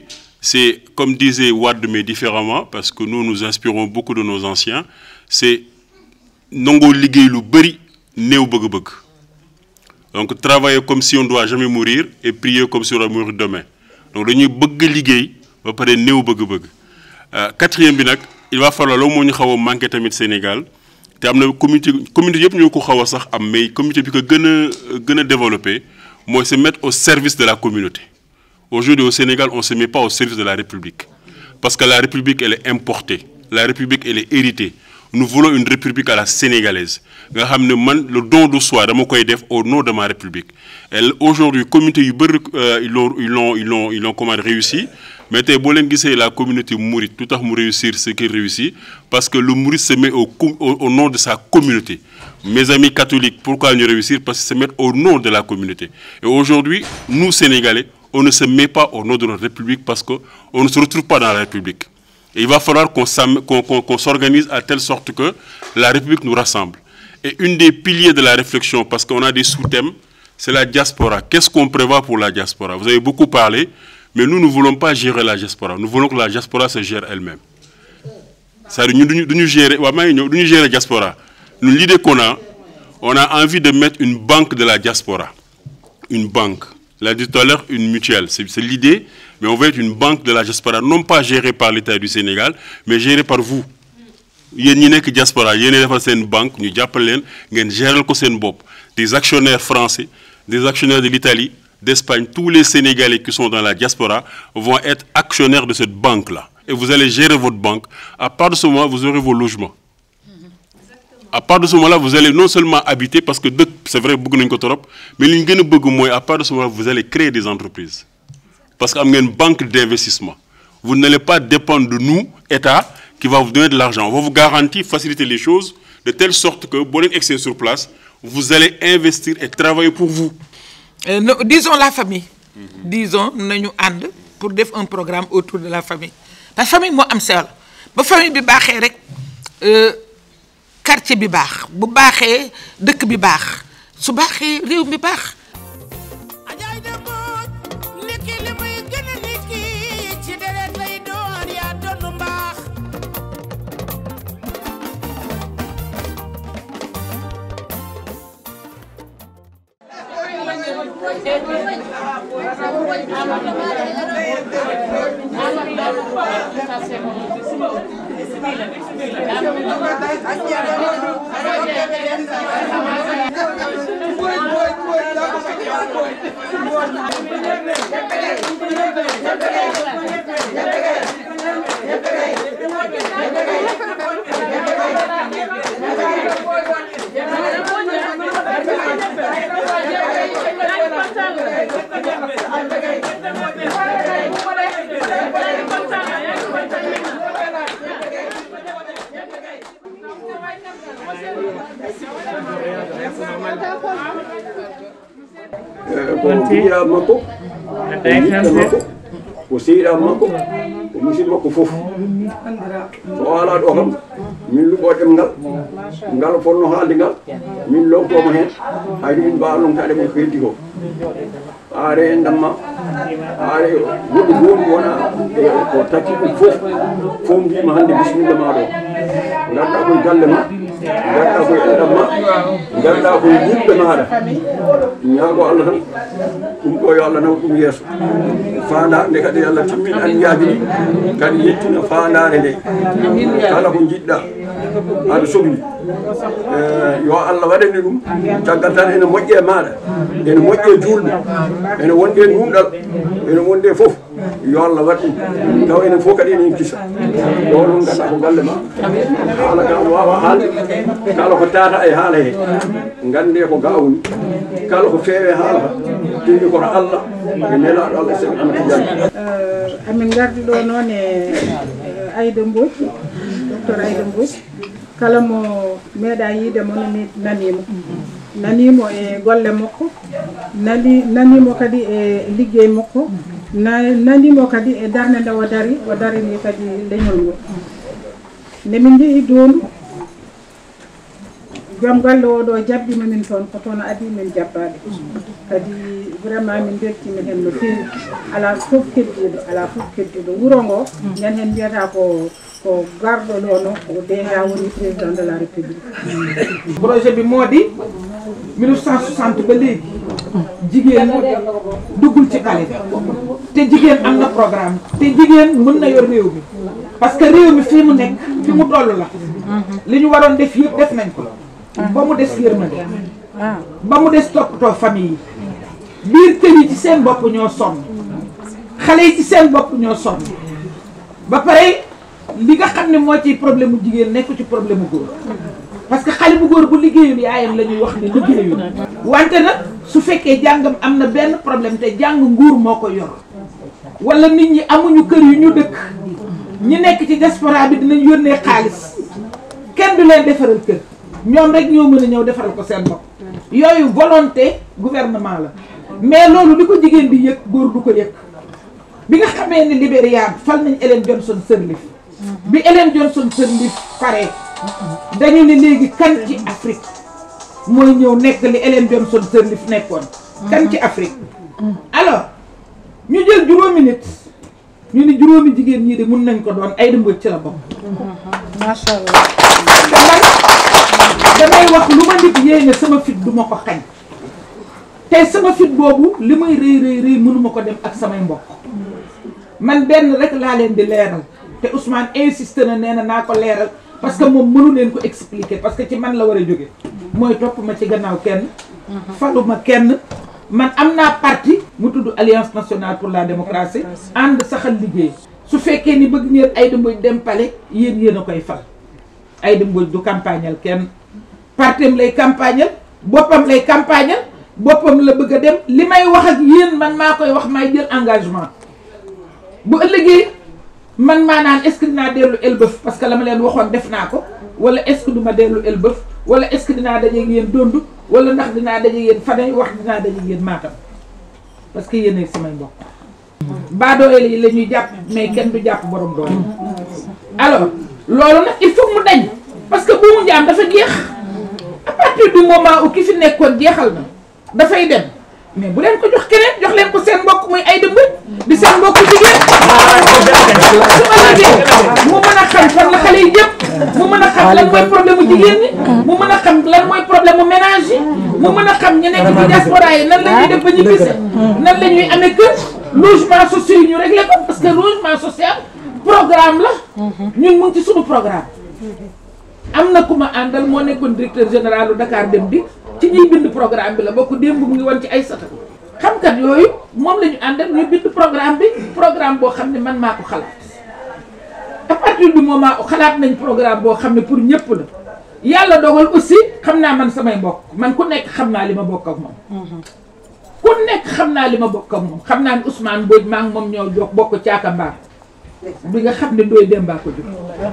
c'est, comme disait Wade, mais différemment, parce que nous nous inspirons beaucoup de nos anciens, c'est nango liggéey lu bari néew bëgg-bëgg. Donc travailler comme si on ne doit jamais mourir et prier comme si on doit mourir demain. Donc dañuy bëgg liggéey ba pare néew bëgg-bëgg. Quatrième bi nag, il va falloir lo mo ñu xaw a manqué tamit Sénégal te am na communauté communauté yëpp ñoo ko xaw a sax am mais communauté bi ko gën a gën a développé mooy se mettre au service de la communauté. Aujourd'hui au Sénégal on ne se met pas au service de la République parce que la République elle est importée, la République elle est héritée. Nous voulons une République à la sénégalaise. Nga xam ne man le don de soi dama koy def au nom de ma République. Et aujourd'hui communauté yu bëri ils l'ont ils l'ont ils l'ont ils l'ont comment réussi. Mais tey boo leen gisee la communauté mouride tout à mu réussir ce qu'il réussit parce que le mouride se met au, au, au nom de sa communauté. Mes amis catholiques, pourquoi nous réussir? Parce qu'ils se mettent au nom de la communauté. Et aujourd'hui, nous Sénégalais, on ne se met pas au nom de notre République parce qu'on ne se retrouve pas dans la République. Et il va falloir qu'on qu'on, qu'on, qu'on s'organise à telle sorte que la République nous rassemble. Et une des piliers de la réflexion, parce qu'on a des sous-thèmes, c'est la diaspora. Qu'est-ce qu'on prévoit pour la diaspora? Vous avez beaucoup parlé, mais nous ne voulons pas gérer la diaspora. Nous voulons que la diaspora se gère elle-même. C'est-à-dire nous devons gérer, nous gérer la diaspora. Nous, l'idée qu'on a, on a envie de mettre une banque de la diaspora. Une banque. L'a dit tout à l'heure, une mutuelle. C'est l'idée, mais on veut être une banque de la diaspora, non pas gérée par l'État du Sénégal, mais gérée par vous. Il y a une diaspora, il y a une banque, nous appelons, nous gérons des actionnaires français, des actionnaires de l'Italie, d'Espagne, tous les Sénégalais qui sont dans la diaspora vont être actionnaires de cette banque-là. Et vous allez gérer votre banque. À part de ce moment, vous aurez vos logements. À part de ce moment-là, vous allez non seulement habiter, parce que c'est vrai, mais à part de ce moment-là, vous allez créer des entreprises. Parce qu'il y a une banque d'investissement. Vous n'allez pas dépendre de nous, État, qui va vous donner de l'argent. On va vous garantir, faciliter les choses, de telle sorte que, bon excès sur place, vous allez investir et travailler pour vous. Euh, nous, disons la famille. Mm-hmm. Disons, nous avons pour faire un programme autour de la famille. La famille, moi, je suis la famille, euh, quartier bi baax bu baaxee dëkk bi baax su baaxee réew mi baax ajaay de booj niki li muy gën a niki ci deret lay doon yaa doon mbaax ko biya makko makko ko seeɗa makko ko musidɗo makko fof so ala ɗo kam min luɓo ɗemngal ngal fonno haalde ngal min lomtomo hen hayde min mbawa lomtade mo ko heddi ko aare en damma aare goɗɗo gomi wona ko tacci ɗum fof fof mbima hande bisimilla ma ɗo gadda koye galle ma gadda koye enɗam ma gadda koye yimɓe maɗa ñaago Allah tan ɗum ɗo yo Allah nawa ɗum yeeso fanda nde kadi Allah timmin anniyaji ɗi kadi yettina fandare nde kala ko jiɗɗa aɗa sohli yo Allah waɗane ɗum caggal tan ene moƴƴe maɗa ene moƴƴe julɓe ene wonde numɗal ene wonde fof yo Allah waɗ ɗum taw enen fof kadi enen kisa ɗo ɗum ganda ko galle ma haala kam wawa haalde kala ko tata e haala he gande ko gawni kala ko feewe haala ka tindi koto Allah e nelaɗo Allah semi amata jani amin gardi ɗo noon e Aïda Mbodj docteur Aïda Mbodj kala mo meeɗa yiidemo no nanimo nanimo e golle makko nani nanimo kadi e liggey makko nanimo kadi e darde nde o dari o darini kadi leñol ngol nde min jeehi doonu joom galle oɗo jaɓɓima min toon ko toon adi min jaɓɓaɓe kadi vraiment min beltima hen no fewi ala fof keddiɗo ala fof keddiɗo wuuro ngo ñan hen mbiyata ko ko garɗo ɗono ko déjà woni président de la république. projet bi moo di mille neuf cent soixante ba léegi jigéen duggul ci palais te jigéen am na programme te jigéen mën na yor réew mi parce que réew mi fii mu nekk fi mu toll la li ñu waroon def yëpp def nañ ko ba mu des yërmande ba mu des toppatoo famille yi biir kër yi ci seen bopp ñoo sonn xale yi ci seen bopp ñoo sonn ba pare li nga xam ne moo ci problème mu jigéen nekk ci problème mu góor parce que xale bu góor bu liggéeyul yaayam la ñuy wax ne liggéeyul wante nag su fekkee jàngam am na benn problème te jàng nguur moo ko yor wala nit ñi amuñu kër yu ñu dëkk ñi nekk ci diaspora bi dinañ yónnee xaalis kenn du leen defaral kër ñoom rek ñoo mën a ñëw defaral ko seen bopp yooyu volonté gouvernement la mais loolu li ko jigéen di yëg góor du ko yëg bi nga xamee ni Libéria fal nañ Ellen Johnson Sirleaf bi Ellen Johnson Sirleaf pare dañu ne léegi kan ci Afrique mooy ñëw nekk li Ellen Johnson Sirleaf nekkoon kan ci Afrique alors ñu jël juróomi nit ñu ni juróomi jigéen ñii de mun nañ ko doon Aïda Mbodj ci la bokk macha allah te man damay wax lu ma nit yéene sama fit du ma ko xañ te sama fit boobu li may rëy rëy rëy mënuma ko dem ak samay mbokk man benn rek laa leen di leeral te Ousmane insisté na nee na naa ko leeral parce que moom mënu leen ko expliquer parce que ci man la war a jóge mooy topp ma ci gannaaw kenn faluma kenn man am naa parti mu tudd Alliance nationale pour la démocratie ànd saxal liggéey su fekkee ni bëgg ngeen Aïda Mbodj dem palais yéen yéen a koy fal Aïda Mbodj du campagnal kenn partem lay campagnal boppam lay campagnal boppam la bëgg a dem li may wax ak yéen man maa koy wax may jël engagement bu ëllëgee man maa naan est-ce que dinaa dellu Elbeuf parce que la ma leen waxoon def naa ko wala est-ce que duma dellu Elbeuf wala est-ce que dinaa dajeeg yéen Dondu wala ndax dinaa dajeeg yéen Fadey wax dinaa dajeeg yéen Matam parce que yéen ay samay mbokk baadoole yi la ñuy jàpp mais kenn du jàpp borom doole alors loolu nag il faut mu dañ parce que bu mu jaam dafa jeex à partir du moment où ki fi nekkoon jeexal na dafay dem mais bu leen ko jox keneen jox leen ko seen mbokk muy Aïda Mbodj di seen mbokk jigéen su ëllëgee mu mën a xam fan la xale yi jëm mu mën a xam lan mooy problème mu jigéen ñi mu mën a xam lan mooy problème mu ménage yi mu mën a xam ñu nekk ci diaspora yi nan la ñuy def ba ñu bise nan la ñuy amee kër logement social yi ñu réglé ko parce que logement social programme la ñun mu ngi ci suñu programme am na ku ma àndal moo nekkoon directeur général u Dakar Dem Dikk ci ñuy bind programme bi la bokk démb mu ngi woon ci ay sata xamkat yooyu moom la ñu àndal ñuy bind programme bi programme boo xam ne man maa ko xalaat à partir du moment où xalaat nañ programme boo xam ne pour ñëpp la yàlla dogal aussi xam naa man samay mbokk man ku nekk xam naa li ma bokk ak moom ku nekk xam naa li ma bokk ak moom xam naa ne Ousmane Mbodj maa ngi moom ñoo jox bokk caaka mbaar bi nga xam ne Ndoye Demba ko jur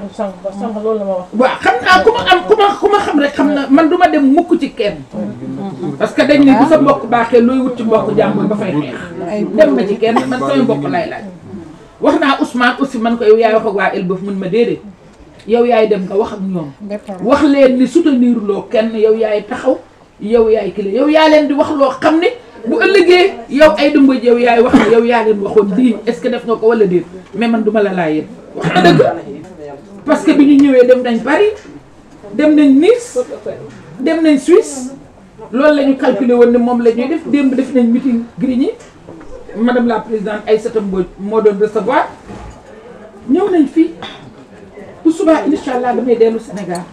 waaw xam naa ku ma am ku ma ku ma xam rek xam na man duma dem mukk ci kenn parce que dañ ne bu sa mbokk baaxee looy wut ci mbokk jàmbur ba fay xeex dem ma ci kenn man samay mbokk lay laaj wax naa Ousmane aussi man ko yow yaay wax ak waa Elbeuf mun ma déedéet yow yaay dem nga wax ak ñoom wax leen ni soutenir loo kenn yow yaay taxaw yow yaay kile yow yaa leen di wax loo xam ne bu ëllëgee yow Aïda Mbodj yow yaay wax ne yow yaa leen waxoon lii est-ce que def nga ko wala déet mais man duma la laaj yéen wax na dëgg parce que bi ñu ñëwee dem nañ Paris dem nañ Nice dem nañ Suisse loolu la ñu calculé woon ne moom la ñuy def démb def nañ meeting Grigny madame la présidente Aïssata Mbodj moo doon recevoir ñëw nañ fii bu subaa incha allah damay dellu Sénégal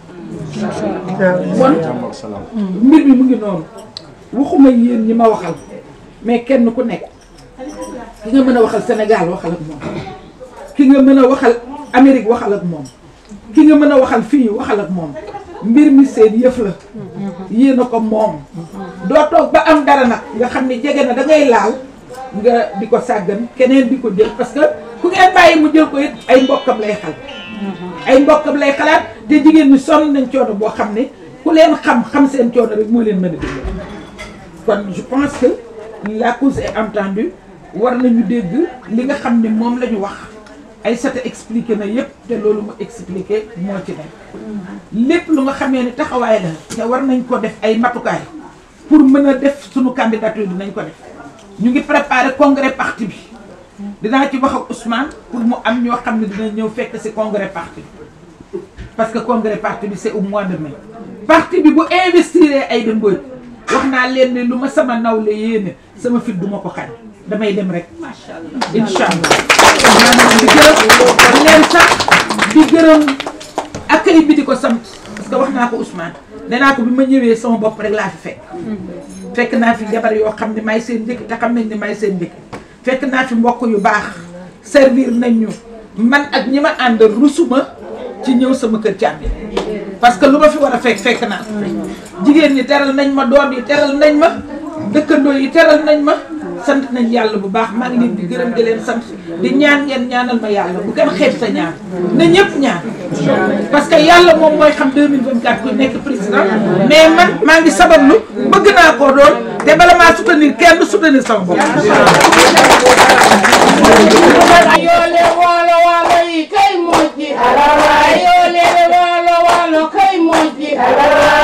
bon mbir mi mu ngi noonu waxuma yéen ñi ma waxal mais kenn ku nekk ki nga mën a waxal Sénégal waxal ak moom ki nga mën a waxal Amérique waxal ak moom ki nga mën a waxal fii waxal ak moom mbir mi seen yëf la yéen a ko moom doo toog ba am dara nag nga xam ne jege na da ngay laal nga di ko sàggan keneen di ko jël parce que ku ngeen bàyyi mu jël ko it ay mbokkam lay xal ay mbokkam lay xalaat te jigéen ñi sonn nañ coono boo xam ne ku leen xam xam seen coono rek moo leen mën a dimbali kon je pense que la cause est entendue war nañu dégg li nga xam ne moom la ñu wax Aïssata expliqué na yépp te loolu mu expliqué moo ci nekk lépp lu nga xamee ni taxawaay la te war nañ ko def ay matukaay pour mën a def suñu candidature dinañ ko def ñu ngi préparé congrès parti bi dinaa ci wax ak Ousmane pour mu am ñoo xam ne dina ñëw fekk ci congrès parti bi parce que congrès parti bi c'est au mois de mai parti bi bu investir Aïda Mbodj wax naa leen ne lu ma sama nawle yéene sama fit duma ko xañ damay dem rek incha allah di gërëm leen sax di gërëm accueil bi di ko sant parce que wax naa ko Ousmane nee naa ko bi ma ñëwee sama bopp rek laa fi fekk fekk naa fi jabar yoo xam ne may seen njëkk te xam nañ ne may seen njëkk fekk naa fi mbokk yu baax servir nañ ñu man ak ñi ma àndal rusuma ci ñëw sama kër càmmi parce que lu ma fi war a fekk fekk naa jigéen ñi teral nañ ma doom yi teral nañ ma dëkkandoo yi teral nañ ma sant nañ yàlla bu baax maa ngi leen di gërëm di leen sant di ñaan ngeen ñaanal ma yàlla bu kenn xeeb sa ñaan na ñëpp ñaan parce que yàlla moom mooy xam deux mille vingt-quatre ku nekk président mais man maa ngi sabablu bëgg naa koo doon te bala maa soutenir kenn soutenir sama bopp. Ayole walo walo yi kay moji, ayole walo walo kay moji.